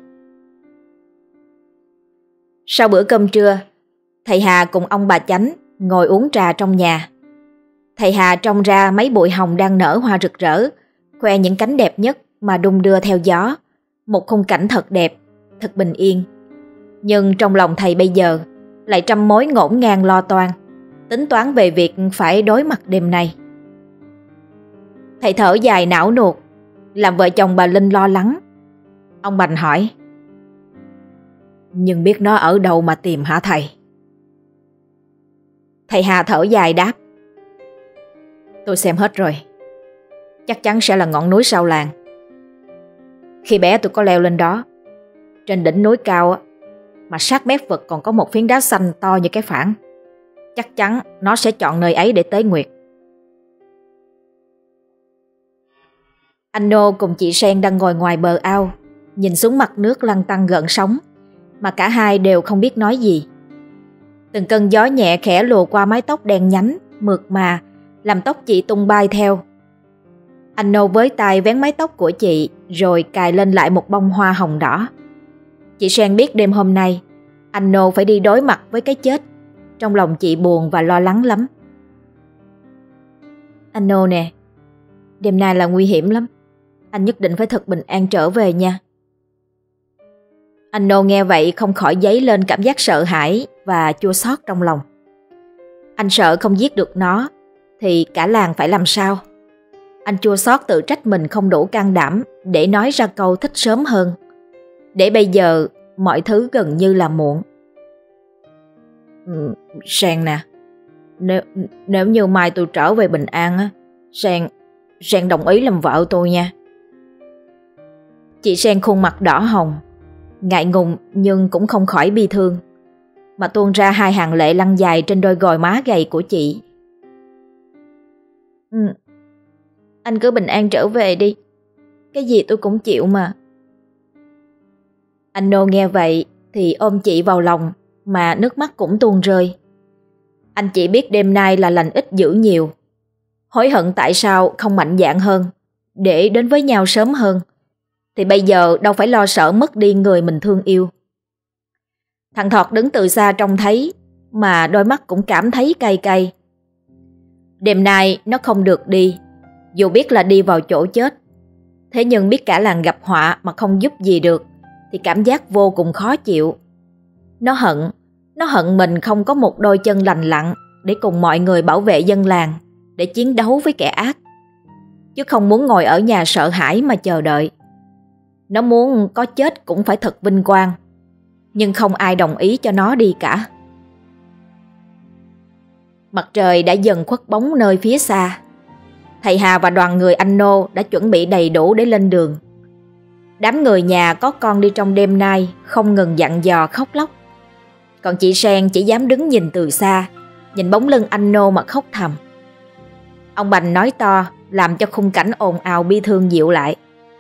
Sau bữa cơm trưa, thầy Hà cùng ông bà Chánh ngồi uống trà trong nhà. Thầy Hà trông ra mấy bụi hồng đang nở hoa rực rỡ, khoe những cánh đẹp nhất mà đung đưa theo gió. Một khung cảnh thật đẹp, thật bình yên. Nhưng trong lòng thầy bây giờ lại trăm mối ngổn ngang lo toan, tính toán về việc phải đối mặt đêm nay. Thầy thở dài não nuột, làm vợ chồng bà Linh lo lắng. Ông Bành hỏi: "Nhưng biết nó ở đâu mà tìm hả thầy?" Thầy Hà thở dài đáp: "Tôi xem hết rồi. Chắc chắn sẽ là ngọn núi sau làng. Khi bé tôi có leo lên đó. Trên đỉnh núi cao mà sát mép vực còn có một phiến đá xanh to như cái phản. Chắc chắn nó sẽ chọn nơi ấy để tế nguyệt." Anh Nô cùng chị Sen đang ngồi ngoài bờ ao, nhìn xuống mặt nước lăn tăn gợn sóng, mà cả hai đều không biết nói gì. Từng cơn gió nhẹ khẽ lùa qua mái tóc đen nhánh, mượt mà, làm tóc chị tung bay theo. Anh Nô với tay vén mái tóc của chị, rồi cài lên lại một bông hoa hồng đỏ. Chị Sen biết đêm hôm nay, anh Nô phải đi đối mặt với cái chết. Trong lòng chị buồn và lo lắng lắm. "Anh Nô nè, đêm nay là nguy hiểm lắm. Anh nhất định phải thật bình an trở về nha." Anh Nô nghe vậy không khỏi dấy lên cảm giác sợ hãi và chua xót trong lòng. Anh sợ không giết được nó thì cả làng phải làm sao? Anh chua xót tự trách mình không đủ can đảm để nói ra câu thích sớm hơn. Để bây giờ mọi thứ gần như là muộn. Ừ, Sen nè, nếu, nếu như mai tôi trở về bình an á, Sen, Sen đồng ý làm vợ tôi nha. Chị Sen khuôn mặt đỏ hồng, ngại ngùng nhưng cũng không khỏi bi thương, mà tuôn ra hai hàng lệ lăn dài trên đôi gò má gầy của chị. Ừ, anh cứ bình an trở về đi, cái gì tôi cũng chịu mà. Anh Nô nghe vậy thì ôm chị vào lòng mà nước mắt cũng tuôn rơi. Anh chỉ biết đêm nay là lành ít dữ nhiều, hối hận tại sao không mạnh dạn hơn để đến với nhau sớm hơn, thì bây giờ đâu phải lo sợ mất đi người mình thương yêu. Thằng Thọt đứng từ xa trông thấy mà đôi mắt cũng cảm thấy cay cay. Đêm nay nó không được đi, dù biết là đi vào chỗ chết. Thế nhưng biết cả làng gặp họa mà không giúp gì được thì cảm giác vô cùng khó chịu. Nó hận, nó hận mình không có một đôi chân lành lặn để cùng mọi người bảo vệ dân làng, để chiến đấu với kẻ ác, chứ không muốn ngồi ở nhà sợ hãi mà chờ đợi. Nó muốn có chết cũng phải thật vinh quang, nhưng không ai đồng ý cho nó đi cả. Mặt trời đã dần khuất bóng nơi phía xa. Thầy Hà và đoàn người anh Nô đã chuẩn bị đầy đủ để lên đường. Đám người nhà có con đi trong đêm nay không ngừng dặn dò khóc lóc. Còn chị Sen chỉ dám đứng nhìn từ xa, nhìn bóng lưng anh Nô mà khóc thầm. Ông Bành nói to làm cho khung cảnh ồn ào bi thương dịu lại.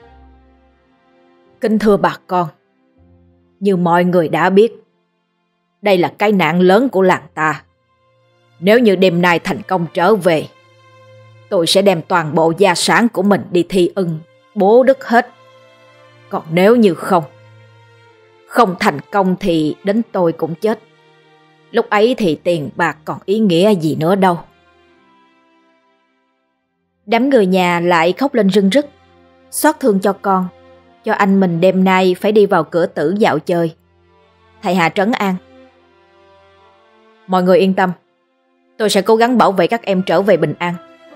"Kính thưa bà con, như mọi người đã biết, đây là cái nạn lớn của làng ta. Nếu như đêm nay thành công trở về, tôi sẽ đem toàn bộ gia sản của mình đi thi ân, bố đức hết. Còn nếu như không, không thành công thì đến tôi cũng chết. Lúc ấy thì tiền bạc còn ý nghĩa gì nữa đâu." Đám người nhà lại khóc lên rưng rức, xót thương cho con, cho anh mình đêm nay phải đi vào cửa tử dạo chơi. Thầy Hà trấn an: "Mọi người yên tâm, tôi sẽ cố gắng bảo vệ các em trở về bình an."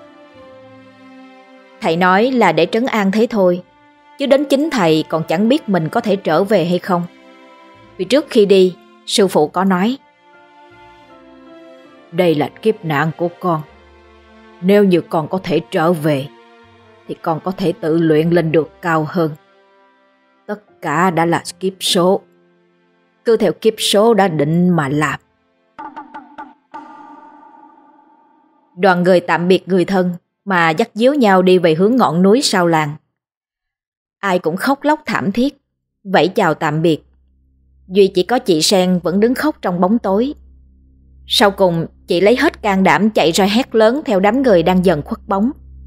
Thầy nói là để trấn an thế thôi, chứ đến chính thầy còn chẳng biết mình có thể trở về hay không. Vì trước khi đi, sư phụ có nói: Đây là kiếp nạn của con. Nếu như con có thể trở về thì con có thể tự luyện lên được cao hơn. Tất cả đã là kiếp số. Cứ theo kiếp số đã định mà làm. Đoàn người tạm biệt người thân mà dắt díu nhau đi về hướng ngọn núi sau làng. Ai cũng khóc lóc thảm thiết, vẫy chào tạm biệt. Duy chỉ có chị Sen vẫn đứng khóc trong bóng tối. Sau cùng chị lấy hết can đảm chạy ra hét lớn theo đám người đang dần khuất bóng.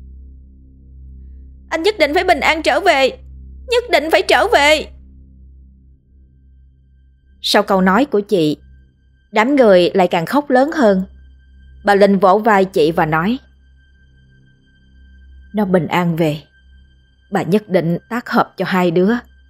Anh nhất định phải bình an trở về, nhất định phải trở về. Sau câu nói của chị, đám người lại càng khóc lớn hơn. Bà Linh vỗ vai chị và nói: Nó bình an về, bà nhất định tác hợp cho hai đứa.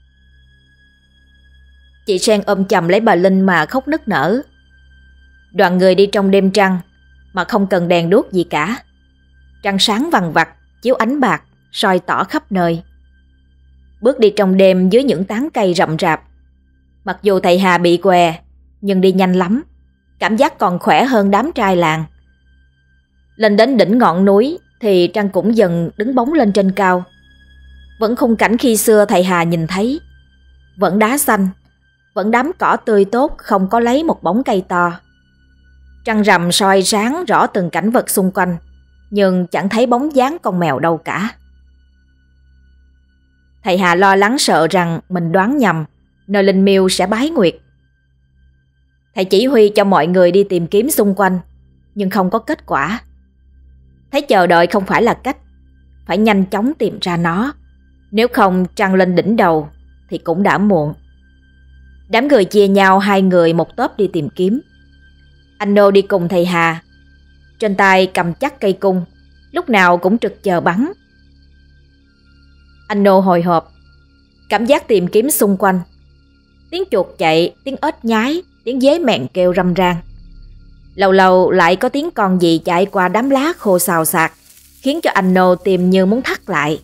Chị Sen ôm chầm lấy bà Linh mà khóc nức nở. Đoàn người đi trong đêm trăng mà không cần đèn đuốc gì cả. Trăng sáng vằng vặc, chiếu ánh bạc, soi tỏ khắp nơi. Bước đi trong đêm dưới những tán cây rậm rạp. Mặc dù thầy Hà bị què, nhưng đi nhanh lắm, cảm giác còn khỏe hơn đám trai làng. Lên đến đỉnh ngọn núi thì trăng cũng dần đứng bóng lên trên cao. Vẫn khung cảnh khi xưa thầy Hà nhìn thấy. Vẫn đá xanh, vẫn đám cỏ tươi tốt không có lấy một bóng cây to. Trăng rằm soi sáng rõ từng cảnh vật xung quanh, nhưng chẳng thấy bóng dáng con mèo đâu cả. Thầy Hà lo lắng sợ rằng mình đoán nhầm, nơi linh miêu sẽ bái nguyệt. Thầy chỉ huy cho mọi người đi tìm kiếm xung quanh, nhưng không có kết quả. Thấy chờ đợi không phải là cách, phải nhanh chóng tìm ra nó. Nếu không trăng lên đỉnh đầu thì cũng đã muộn. Đám người chia nhau hai người một tốp đi tìm kiếm. Anh Nô đi cùng thầy Hà, trên tay cầm chắc cây cung, lúc nào cũng trực chờ bắn. Anh Nô hồi hộp, cảm giác tìm kiếm xung quanh. Tiếng chuột chạy, tiếng ếch nhái, tiếng dế mèn kêu râm ran. Lâu lâu lại có tiếng con gì chạy qua đám lá khô xào xạc, khiến cho anh Nô tìm như muốn thắt lại.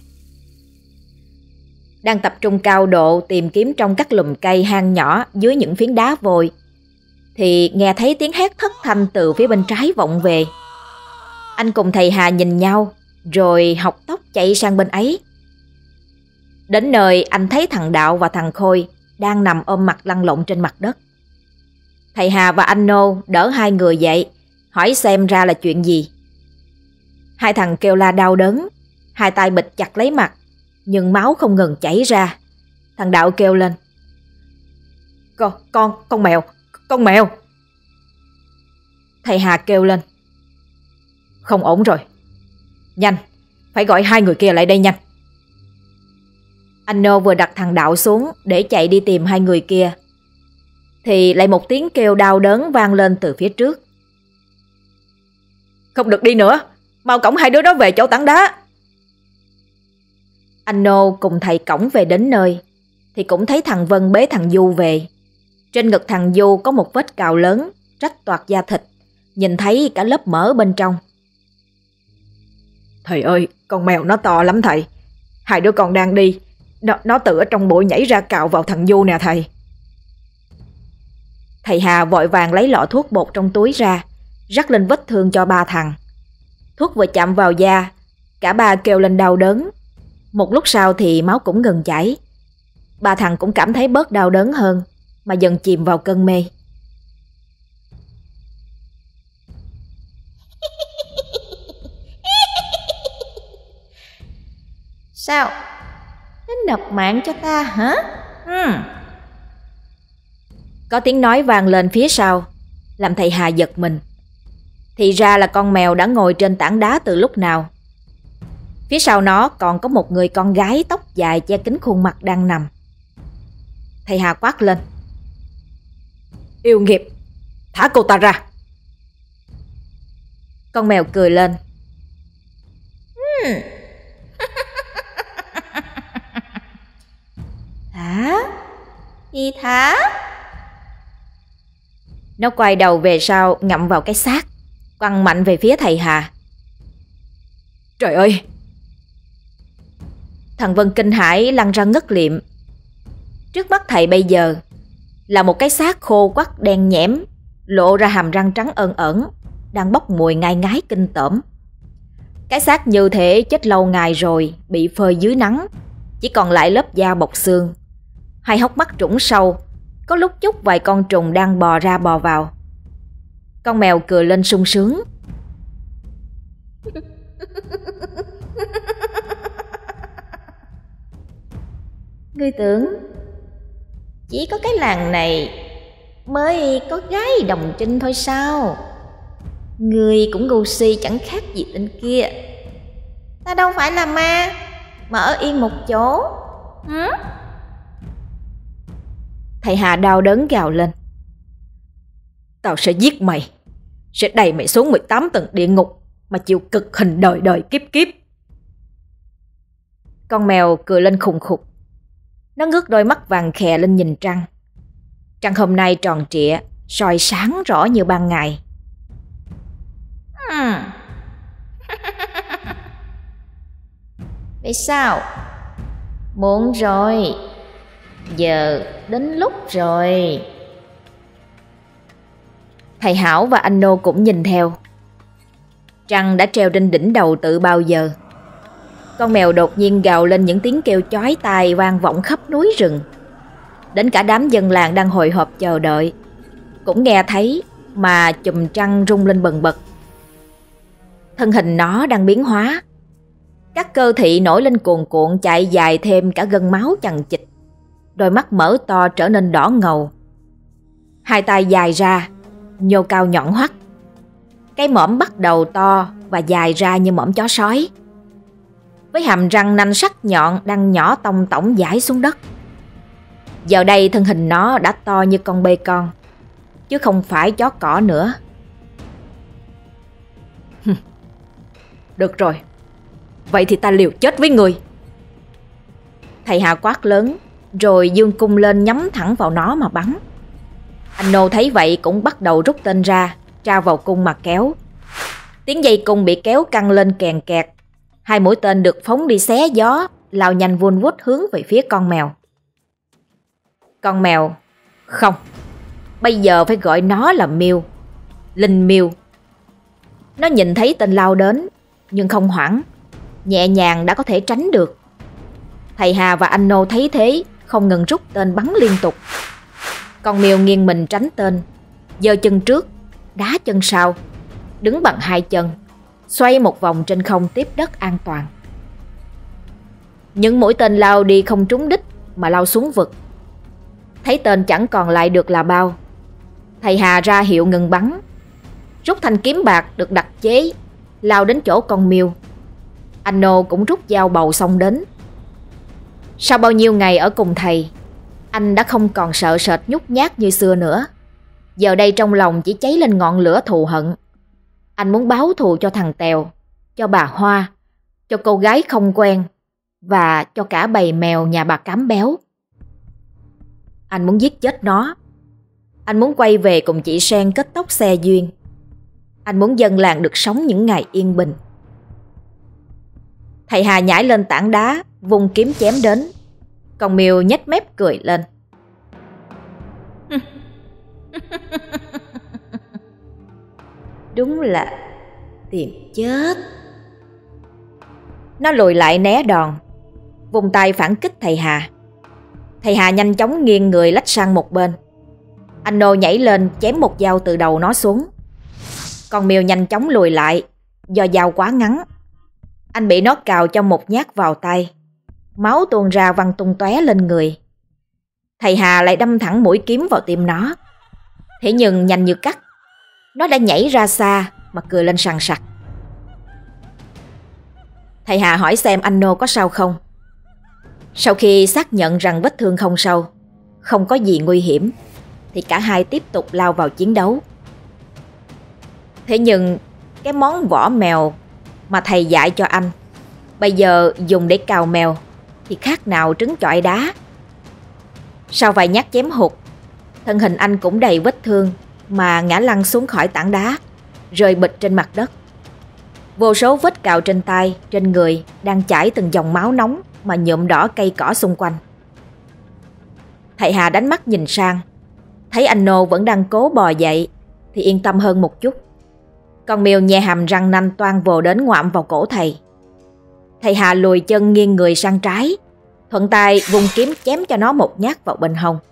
Đang tập trung cao độ tìm kiếm trong các lùm cây hang nhỏ dưới những phiến đá vôi, thì nghe thấy tiếng hét thất thanh từ phía bên trái vọng về. Anh cùng thầy Hà nhìn nhau, rồi học tốc chạy sang bên ấy. Đến nơi anh thấy thằng Đạo và thằng Khôi đang nằm ôm mặt lăn lộn trên mặt đất. Thầy Hà và anh Nô đỡ hai người dậy, hỏi xem ra là chuyện gì. Hai thằng kêu la đau đớn, hai tay bịt chặt lấy mặt, nhưng máu không ngừng chảy ra. Thằng Đạo kêu lên: Con, con, con mèo, con mèo. Thầy Hà kêu lên: Không ổn rồi, nhanh, phải gọi hai người kia lại đây nhanh. Anh Nô vừa đặt thằng Đạo xuống để chạy đi tìm hai người kia, thì lại một tiếng kêu đau đớn vang lên từ phía trước. Không được đi nữa, mau cõng hai đứa đó về chỗ tảng đá. Anh Nô cùng thầy cõng về đến nơi, thì cũng thấy thằng Vân bế thằng Du về. Trên ngực thằng Du có một vết cào lớn, rách toạc da thịt, nhìn thấy cả lớp mỡ bên trong. Thầy ơi, con mèo nó to lắm thầy. Hai đứa con đang đi, Nó, nó tự ở trong bụi nhảy ra cào vào thằng Du nè thầy. Thầy Hà vội vàng lấy lọ thuốc bột trong túi ra, rắc lên vết thương cho ba thằng. Thuốc vừa chạm vào da, cả ba kêu lên đau đớn. Một lúc sau thì máu cũng ngừng chảy. Ba thằng cũng cảm thấy bớt đau đớn hơn, mà dần chìm vào cơn mê. Sao? Đến nộp mạng cho ta hả? Ừ. Có tiếng nói vang lên phía sau, làm thầy Hà giật mình. Thì ra là con mèo đã ngồi trên tảng đá từ lúc nào. Phía sau nó còn có một người con gái tóc dài che kín khuôn mặt đang nằm. Thầy Hà quát lên: Yêu nghiệp, thả cô ta ra. Con mèo cười lên: Hmm. Thả? Gì thả? Nó quay đầu về sau ngậm vào cái xác, quăng mạnh về phía thầy Hà. Trời ơi! Thằng Vân kinh hãi lăn ra ngất liệm. Trước mắt thầy bây giờ là một cái xác khô quắt đen nhẽm, lộ ra hàm răng trắng ơn ẩn, đang bốc mùi ngai ngái kinh tởm. Cái xác như thể chết lâu ngày rồi, bị phơi dưới nắng, chỉ còn lại lớp da bọc xương. Hai hốc mắt trũng sâu, có lúc chút vài con trùng đang bò ra bò vào. Con mèo cười lên sung sướng. Ngươi tưởng chỉ có cái làng này mới có gái đồng trinh thôi sao? Ngươi cũng ngu si chẳng khác gì tên kia. Ta đâu phải là ma mà ở yên một chỗ. Hử? Thầy Hà đau đớn gào lên. Tao sẽ giết mày, sẽ đẩy mày xuống mười tám tầng địa ngục mà chịu cực hình đời đời kiếp kiếp. Con mèo cười lên khùng khục. Nó ngước đôi mắt vàng khè lên nhìn trăng. Trăng hôm nay tròn trịa, soi sáng rõ như ban ngày. Hmm. Vậy sao? Muộn rồi. Giờ đến lúc rồi. Thầy Hảo và anh Nô cũng nhìn theo. Trăng đã treo trên đỉnh đầu từ bao giờ. Con mèo đột nhiên gào lên những tiếng kêu chói tai vang vọng khắp núi rừng. Đến cả đám dân làng đang hồi hộp chờ đợi cũng nghe thấy mà chùm trăng rung lên bần bật. Thân hình nó đang biến hóa. Các cơ thị nổi lên cuồn cuộn chạy dài thêm cả gân máu chằng chịt. Đôi mắt mở to trở nên đỏ ngầu. Hai tay dài ra, nhô cao nhọn hoắt. Cái mõm bắt đầu to và dài ra như mõm chó sói. Với hàm răng nanh sắc nhọn đang nhỏ tông tổng dãi xuống đất. Giờ đây thân hình nó đã to như con bê con, chứ không phải chó cỏ nữa. Được rồi, vậy thì ta liều chết với người. Thầy Hà quát lớn, rồi giương cung lên nhắm thẳng vào nó mà bắn. Anh Nô thấy vậy cũng bắt đầu rút tên ra, tra vào cung mà kéo. Tiếng dây cung bị kéo căng lên kèn kẹt. Hai mũi tên được phóng đi xé gió, lao nhanh vun vút hướng về phía con mèo. Con mèo, không, bây giờ phải gọi nó là Miêu, Linh Miêu. Nó nhìn thấy tên lao đến, nhưng không hoảng, nhẹ nhàng đã có thể tránh được. Thầy Hà và anh Nô thấy thế, không ngừng rút tên bắn liên tục. Con Miêu nghiêng mình tránh tên, giơ chân trước, đá chân sau, đứng bằng hai chân, xoay một vòng trên không tiếp đất an toàn. Những mũi tên lao đi không trúng đích mà lao xuống vực. Thấy tên chẳng còn lại được là bao, thầy Hà ra hiệu ngừng bắn, rút thanh kiếm bạc được đặc chế, lao đến chỗ con Miêu. Anh Nô cũng rút dao bầu xông đến. Sau bao nhiêu ngày ở cùng thầy, anh đã không còn sợ sệt nhút nhát như xưa nữa. Giờ đây trong lòng chỉ cháy lên ngọn lửa thù hận. Anh muốn báo thù cho thằng Tèo, cho bà Hoa, cho cô gái không quen và cho cả bầy mèo nhà bà Cám Béo. Anh muốn giết chết nó. Anh muốn quay về cùng chị Sen kết tóc xe duyên. Anh muốn dân làng được sống những ngày yên bình. Thầy Hà nhảy lên tảng đá, vung kiếm chém đến. Con Miêu nhếch mép cười lên. Đúng là tìm chết. Nó lùi lại né đòn, vùng tay phản kích thầy Hà. Thầy Hà nhanh chóng nghiêng người lách sang một bên. Anh Nô nhảy lên chém một dao từ đầu nó xuống. Con Miêu nhanh chóng lùi lại, do dao quá ngắn. Anh bị nó cào cho một nhát vào tay, máu tuôn ra văng tung tóe lên người. Thầy Hà lại đâm thẳng mũi kiếm vào tim nó. Thế nhưng nhanh như cắt, nó đã nhảy ra xa mà cười lên sằng sặc. Thầy Hà hỏi xem anh Nô có sao không. Sau khi xác nhận rằng vết thương không sâu, không có gì nguy hiểm, thì cả hai tiếp tục lao vào chiến đấu. Thế nhưng cái món vỏ mèo mà thầy dạy cho anh bây giờ dùng để cào mèo thì khác nào trứng chọi đá. Sau vài nhát chém hụt, thân hình anh cũng đầy vết thương mà ngã lăn xuống khỏi tảng đá, rơi bịch trên mặt đất. Vô số vết cào trên tay, trên người đang chảy từng dòng máu nóng mà nhuộm đỏ cây cỏ xung quanh. Thầy Hà đánh mắt nhìn sang, thấy anh Nô vẫn đang cố bò dậy thì yên tâm hơn một chút. Con Miêu nhe hàm răng nanh toan vồ đến ngoạm vào cổ thầy. Thầy Hà lùi chân nghiêng người sang trái, thuận tay vung kiếm chém cho nó một nhát vào bên hông.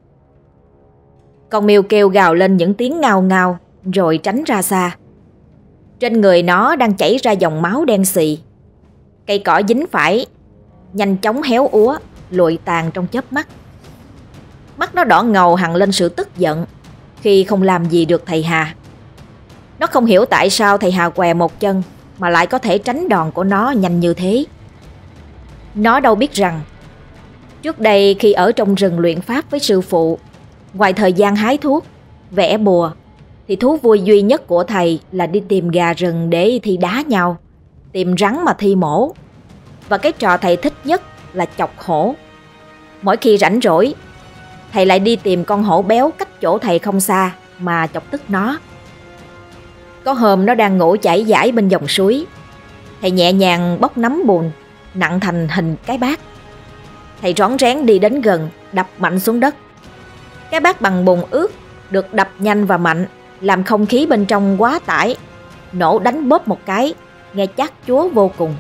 Con Miêu kêu gào lên những tiếng ngao ngao rồi tránh ra xa. Trên người nó đang chảy ra dòng máu đen xì. Cây cỏ dính phải nhanh chóng héo úa, lụi tàn trong chớp mắt. Mắt nó đỏ ngầu hằn lên sự tức giận khi không làm gì được thầy Hà. Nó không hiểu tại sao thầy Hà què một chân mà lại có thể tránh đòn của nó nhanh như thế. Nó đâu biết rằng trước đây khi ở trong rừng luyện pháp với sư phụ, ngoài thời gian hái thuốc, vẽ bùa, thì thú vui duy nhất của thầy là đi tìm gà rừng để thi đá nhau, tìm rắn mà thi mổ. Và cái trò thầy thích nhất là chọc hổ. Mỗi khi rảnh rỗi, thầy lại đi tìm con hổ béo cách chỗ thầy không xa mà chọc tức nó. Có hôm nó đang ngủ chảy dãi bên dòng suối, thầy nhẹ nhàng bóc nắm bùn nặng thành hình cái bát. Thầy rón rén đi đến gần, đập mạnh xuống đất. Cái bát bằng bùn ướt được đập nhanh và mạnh, làm không khí bên trong quá tải, nổ đánh bóp một cái, nghe chát chúa vô cùng.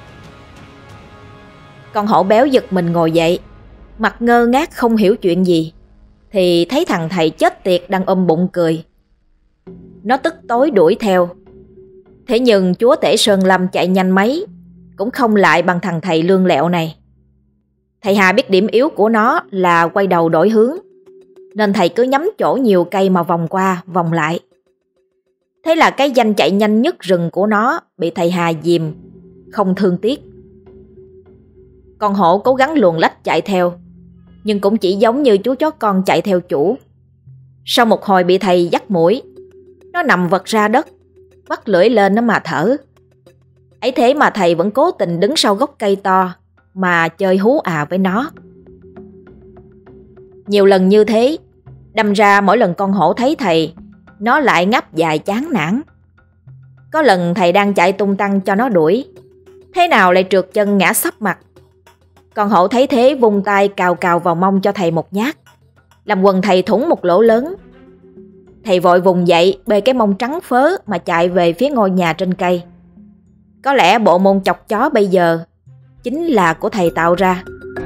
Con hổ béo giật mình ngồi dậy, mặt ngơ ngác không hiểu chuyện gì, thì thấy thằng thầy chết tiệt đang ôm bụng cười. Nó tức tối đuổi theo. Thế nhưng chúa tể Sơn Lâm chạy nhanh mấy cũng không lại bằng thằng thầy lương lẹo này. Thầy Hà biết điểm yếu của nó là quay đầu đổi hướng, nên thầy cứ nhắm chỗ nhiều cây mà vòng qua vòng lại. Thế là cái danh chạy nhanh nhất rừng của nó bị thầy Hà dìm không thương tiếc. Con hổ cố gắng luồn lách chạy theo, nhưng cũng chỉ giống như chú chó con chạy theo chủ. Sau một hồi bị thầy dắt mũi, nó nằm vật ra đất, vắt lưỡi lên nó mà thở. Ấy thế mà thầy vẫn cố tình đứng sau gốc cây to mà chơi hú à với nó. Nhiều lần như thế, đâm ra mỗi lần con hổ thấy thầy, nó lại ngáp dài chán nản. Có lần thầy đang chạy tung tăng cho nó đuổi, thế nào lại trượt chân ngã sấp mặt. Con hổ thấy thế vung tay cào cào vào mông cho thầy một nhát, làm quần thầy thủng một lỗ lớn. Thầy vội vùng dậy bê cái mông trắng phớ mà chạy về phía ngôi nhà trên cây. Có lẽ bộ môn chọc chó bây giờ chính là của thầy tạo ra.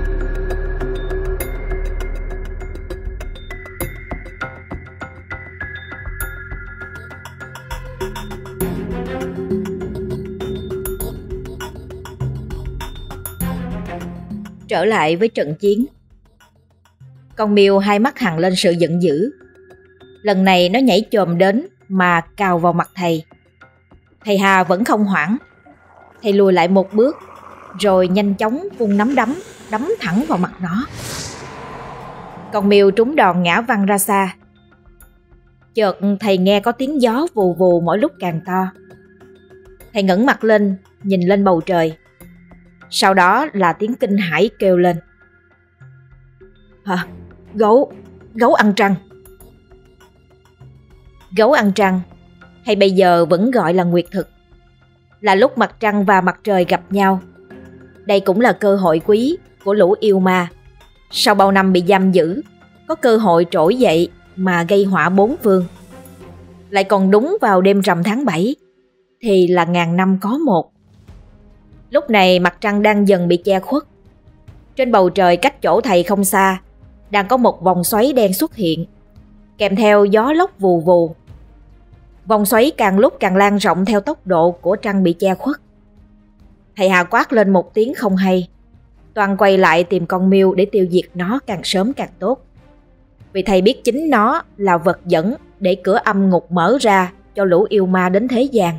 Trở lại với trận chiến, con Miêu hai mắt hằn lên sự giận dữ. Lần này nó nhảy chồm đến mà cào vào mặt thầy. Thầy Hà vẫn không hoảng. Thầy lùi lại một bước, rồi nhanh chóng vung nắm đấm đấm thẳng vào mặt nó. Con Miêu trúng đòn ngã văng ra xa. Chợt thầy nghe có tiếng gió vù vù mỗi lúc càng to. Thầy ngẩng mặt lên, nhìn lên bầu trời. Sau đó là tiếng kinh hãi kêu lên: Hả? Gấu, gấu ăn trăng. Gấu ăn trăng, hay bây giờ vẫn gọi là nguyệt thực, là lúc mặt trăng và mặt trời gặp nhau. Đây cũng là cơ hội quý của lũ yêu ma. Sau bao năm bị giam giữ, có cơ hội trỗi dậy mà gây họa bốn phương. Lại còn đúng vào đêm rằm tháng bảy, thì là ngàn năm có một. Lúc này mặt trăng đang dần bị che khuất. Trên bầu trời cách chỗ thầy không xa, đang có một vòng xoáy đen xuất hiện, kèm theo gió lốc vù vù. Vòng xoáy càng lúc càng lan rộng theo tốc độ của trăng bị che khuất. Thầy Hà quát lên một tiếng không hay, toàn quay lại tìm con Miêu để tiêu diệt nó càng sớm càng tốt. Vì thầy biết chính nó là vật dẫn để cửa âm ngục mở ra cho lũ yêu ma đến thế gian.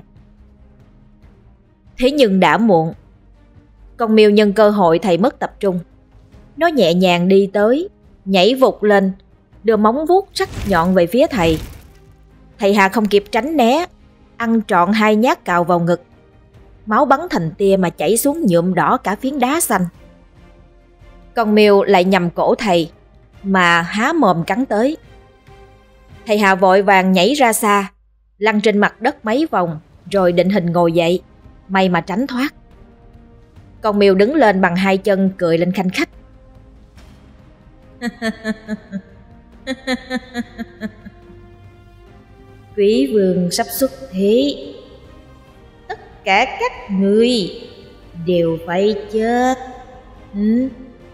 Thế nhưng đã muộn. Con Miêu nhân cơ hội thầy mất tập trung, nó nhẹ nhàng đi tới, nhảy vụt lên, đưa móng vuốt sắc nhọn về phía thầy. Thầy Hà không kịp tránh né, ăn trọn hai nhát cào vào ngực. Máu bắn thành tia mà chảy xuống nhuộm đỏ cả phiến đá xanh. Con Miêu lại nhằm cổ thầy mà há mồm cắn tới. Thầy Hà vội vàng nhảy ra xa, lăn trên mặt đất mấy vòng, rồi định hình ngồi dậy, may mà tránh thoát. Con Miêu đứng lên bằng hai chân cười lên khanh khách. Quý vương sắp xuất thế, cả các người đều phải chết. Ừ?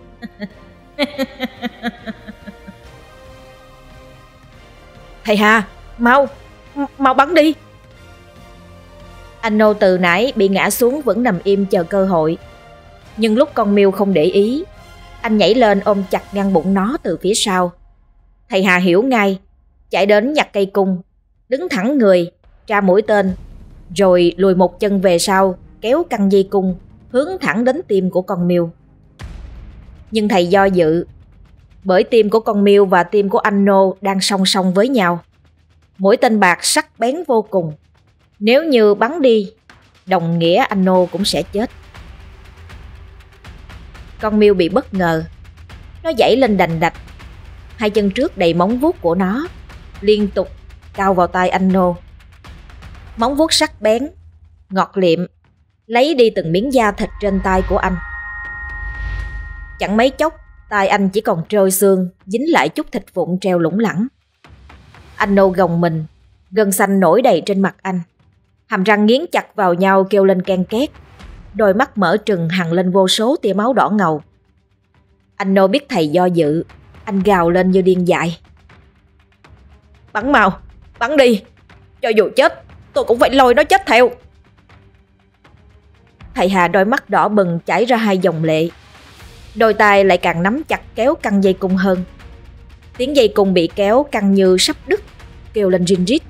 Thầy Hà, mau, mau bắn đi. Anh nô từ nãy bị ngã xuống vẫn nằm im chờ cơ hội. Nhưng lúc con Miêu không để ý, anh nhảy lên ôm chặt ngăn bụng nó từ phía sau. Thầy Hà hiểu ngay, chạy đến nhặt cây cung, đứng thẳng người, tra mũi tên, rồi lùi một chân về sau, kéo căng dây cung, hướng thẳng đến tim của con Miêu. Nhưng thầy do dự, bởi tim của con Miêu và tim của anh nô đang song song với nhau. Mũi tên bạc sắc bén vô cùng. Nếu như bắn đi, đồng nghĩa anh nô cũng sẽ chết. Con Miêu bị bất ngờ. Nó giãy lên đành đạch. Hai chân trước đầy móng vuốt của nó liên tục cào vào tai anh nô. Móng vuốt sắc bén, ngọt liệm, lấy đi từng miếng da thịt trên tai của anh. Chẳng mấy chốc, tai anh chỉ còn trơ xương, dính lại chút thịt vụn treo lủng lẳng. Anh nô gồng mình, gân xanh nổi đầy trên mặt anh. Hàm răng nghiến chặt vào nhau kêu lên ken két. Đôi mắt mở trừng hằn lên vô số tia máu đỏ ngầu. Anh nô biết thầy do dự, anh gào lên như điên dại. Bắn mau, bắn đi. Cho dù chết, tôi cũng phải lôi nó chết theo. Thầy Hà đôi mắt đỏ bừng chảy ra hai dòng lệ. Đôi tay lại càng nắm chặt kéo căng dây cung hơn. Tiếng dây cung bị kéo căng như sắp đứt, kêu lên rin rít.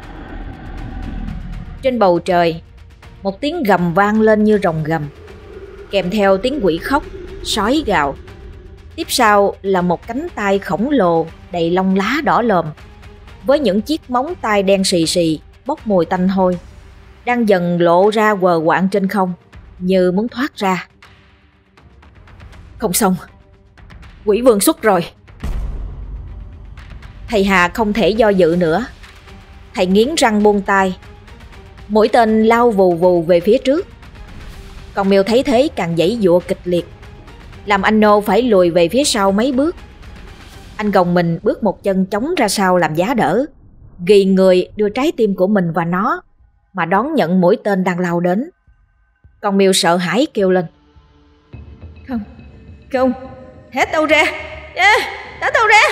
Trên bầu trời, một tiếng gầm vang lên như rồng gầm, kèm theo tiếng quỷ khóc, sói gào. Tiếp sau là một cánh tay khổng lồ đầy lông lá đỏ lòm, với những chiếc móng tay đen xì xì bốc mùi tanh hôi, đang dần lộ ra quờ quạng trên không, như muốn thoát ra. Không xong, quỷ vương xuất rồi. Thầy Hà không thể do dự nữa. Thầy nghiến răng buông tay. Mũi tên lao vù vù về phía trước. Con Miêu thấy thế càng giãy giụa kịch liệt, làm anh nô phải lùi về phía sau mấy bước. Anh gồng mình bước một chân chống ra sau làm giá đỡ, ghi người đưa trái tim của mình và nó mà đón nhận mũi tên đang lao đến. Con Miêu sợ hãi kêu lên. Không, không, thả tao ra, thả tao ra.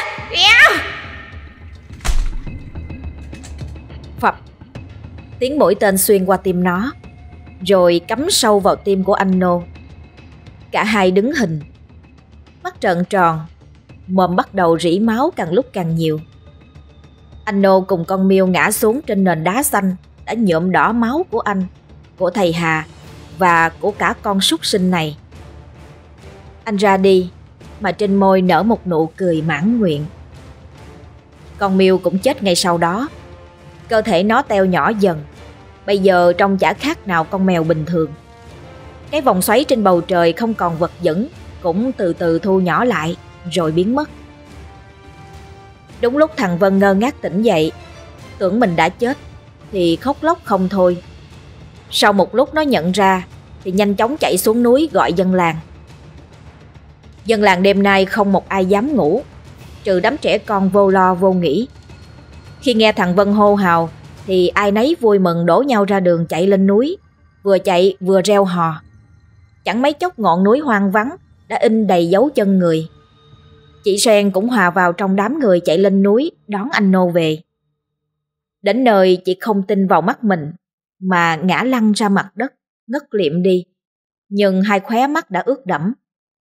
Phập, tiếng mũi tên xuyên qua tim nó, rồi cắm sâu vào tim của anh nô. Cả hai đứng hình, mắt trợn tròn, mồm bắt đầu rỉ máu càng lúc càng nhiều. Anh nô cùng con Miêu ngã xuống trên nền đá xanh đã nhuộm đỏ máu của anh, của thầy Hà và của cả con súc sinh này. Anh ra đi mà trên môi nở một nụ cười mãn nguyện. Con Miêu cũng chết ngay sau đó. Cơ thể nó teo nhỏ dần, bây giờ trông chả khác nào con mèo bình thường. Cái vòng xoáy trên bầu trời không còn vật dẫn cũng từ từ thu nhỏ lại rồi biến mất. Đúng lúc thằng Vân ngơ ngác tỉnh dậy, tưởng mình đã chết thì khóc lóc không thôi. Sau một lúc nó nhận ra thì nhanh chóng chạy xuống núi gọi dân làng. Dân làng đêm nay không một ai dám ngủ, trừ đám trẻ con vô lo vô nghĩ. Khi nghe thằng Vân hô hào thì ai nấy vui mừng đổ nhau ra đường chạy lên núi, vừa chạy vừa reo hò. Chẳng mấy chốc ngọn núi hoang vắng đã in đầy dấu chân người. Chị Sen cũng hòa vào trong đám người chạy lên núi đón anh nô về. Đến nơi chị không tin vào mắt mình mà ngã lăn ra mặt đất, ngất liệm đi, nhưng hai khóe mắt đã ướt đẫm.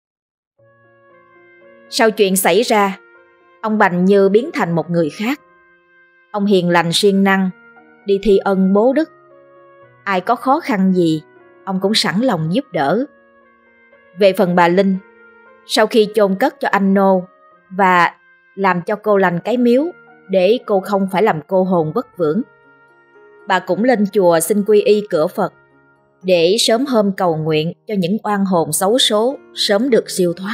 Sau chuyện xảy ra, ông Bành như biến thành một người khác. Ông hiền lành siêng năng, đi thi ân bố đức. Ai có khó khăn gì, ông cũng sẵn lòng giúp đỡ. Về phần bà Linh, sau khi chôn cất cho anh nô và làm cho cô lành cái miếu để cô không phải làm cô hồn vất vưởng, bà cũng lên chùa xin quy y cửa Phật để sớm hôm cầu nguyện cho những oan hồn xấu số sớm được siêu thoát.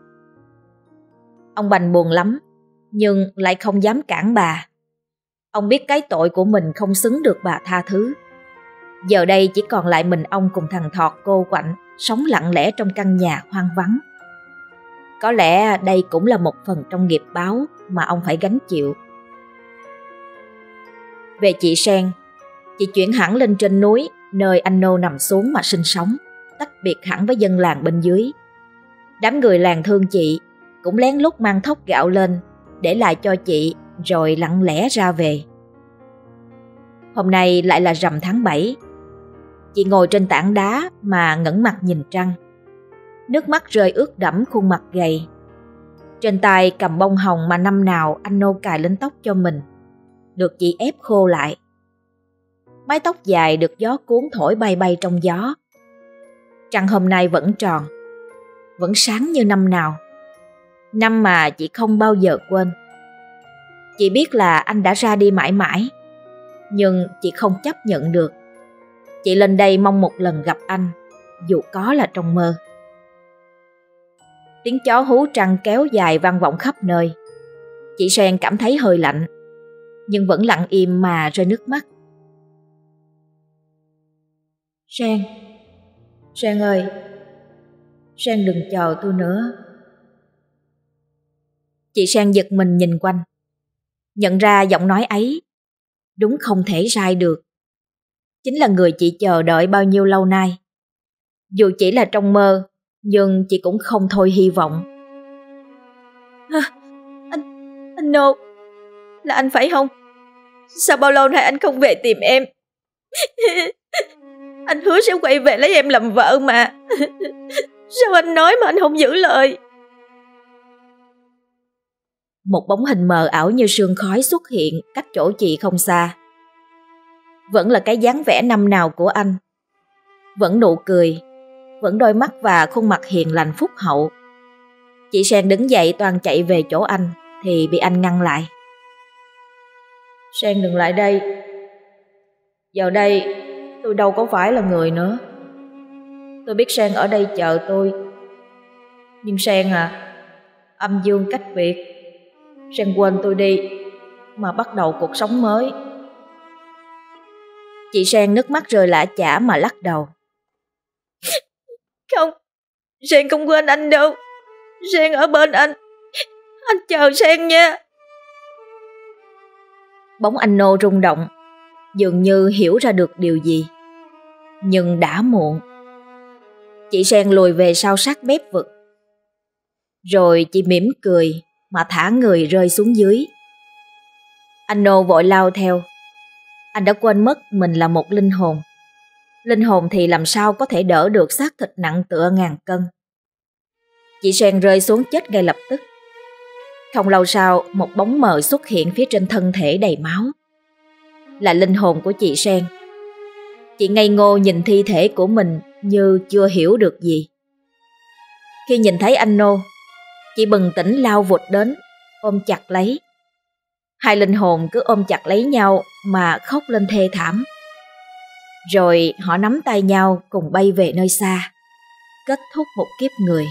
Ông Bành buồn lắm, nhưng lại không dám cản bà. Ông biết cái tội của mình không xứng được bà tha thứ. Giờ đây chỉ còn lại mình ông cùng thằng Thọt cô quạnh sống lặng lẽ trong căn nhà hoang vắng. Có lẽ đây cũng là một phần trong nghiệp báo mà ông phải gánh chịu. Về chị Sen, chị chuyển hẳn lên trên núi nơi anh Nô nằm xuống mà sinh sống, tách biệt hẳn với dân làng bên dưới. Đám người làng thương chị cũng lén lút mang thóc gạo lên để lại cho chị rồi lặng lẽ ra về. Hôm nay lại là rằm tháng bảy. Chị ngồi trên tảng đá mà ngẩng mặt nhìn trăng. Nước mắt rơi ướt đẫm khuôn mặt gầy. Trên tay cầm bông hồng mà năm nào anh Nô cài lên tóc cho mình, được chị ép khô lại. Mái tóc dài được gió cuốn thổi bay bay trong gió. Trăng hôm nay vẫn tròn, vẫn sáng như năm nào. Năm mà chị không bao giờ quên. Chị biết là anh đã ra đi mãi mãi, nhưng chị không chấp nhận được. Chị lên đây mong một lần gặp anh, dù có là trong mơ. Tiếng chó hú trăng kéo dài vang vọng khắp nơi. Chị Sen cảm thấy hơi lạnh, nhưng vẫn lặng im mà rơi nước mắt. Sen, Sen ơi, Sen đừng chờ tôi nữa. Chị Sen giật mình nhìn quanh, nhận ra giọng nói ấy đúng không thể sai được. Chính là người chị chờ đợi bao nhiêu lâu nay. Dù chỉ là trong mơ, nhưng chị cũng không thôi hy vọng. À, anh, anh Nô, là anh phải không? Sao bao lâu nay anh không về tìm em? Anh hứa sẽ quay về lấy em làm vợ mà. Sao anh nói mà anh không giữ lời? Một bóng hình mờ ảo như sương khói xuất hiện cách chỗ chị không xa. Vẫn là cái dáng vẻ năm nào của anh. Vẫn nụ cười, vẫn đôi mắt và khuôn mặt hiền lành phúc hậu. Chị Sen đứng dậy toan chạy về chỗ anh thì bị anh ngăn lại. Sen đừng lại đây. Giờ đây tôi đâu có phải là người nữa. Tôi biết Sen ở đây chờ tôi. Nhưng Sen à, âm dương cách biệt. Sen quên tôi đi mà bắt đầu cuộc sống mới. Chị Sen nước mắt rơi lã chã mà lắc đầu. Không, Sen không quên anh đâu. Sen ở bên anh. Anh chờ Sen nha. Bóng anh Nô rung động, dường như hiểu ra được điều gì. Nhưng đã muộn. Chị Sen lùi về sau sát bếp vực. Rồi chị mỉm cười mà thả người rơi xuống dưới. Anh Nô vội lao theo. Anh đã quên mất mình là một linh hồn. Linh hồn thì làm sao có thể đỡ được xác thịt nặng tựa ngàn cân. Chị Sen rơi xuống chết ngay lập tức. Không lâu sau, một bóng mờ xuất hiện phía trên thân thể đầy máu. Là linh hồn của chị Sen. Chị ngây ngô nhìn thi thể của mình như chưa hiểu được gì. Khi nhìn thấy anh Nô, chị bừng tỉnh lao vụt đến, ôm chặt lấy. Hai linh hồn cứ ôm chặt lấy nhau mà khóc lên thê thảm. Rồi họ nắm tay nhau cùng bay về nơi xa, kết thúc một kiếp người.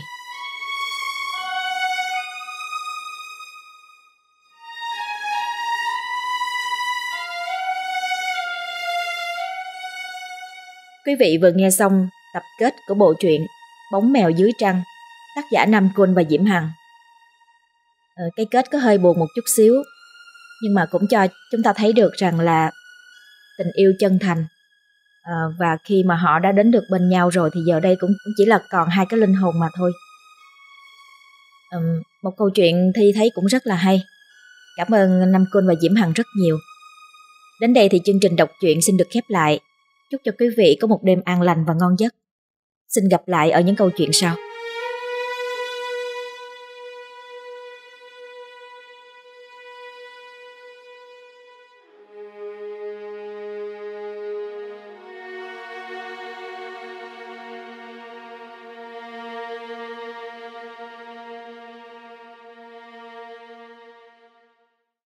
Quý vị vừa nghe xong tập kết của bộ truyện Bóng Mèo Dưới Trăng, tác giả Nam Côn và Diễm Hằng. Ờ, cái kết có hơi buồn một chút xíu, nhưng mà cũng cho chúng ta thấy được rằng là tình yêu chân thành. À, và khi mà họ đã đến được bên nhau rồi thì giờ đây cũng, cũng chỉ là còn hai cái linh hồn mà thôi. À, một câu chuyện Thi thấy cũng rất là hay. Cảm ơn Nam Côn và Diễm Hằng rất nhiều. Đến đây thì chương trình đọc truyện xin được khép lại. Chúc cho quý vị có một đêm an lành và ngon giấc. Xin gặp lại ở những câu chuyện sau.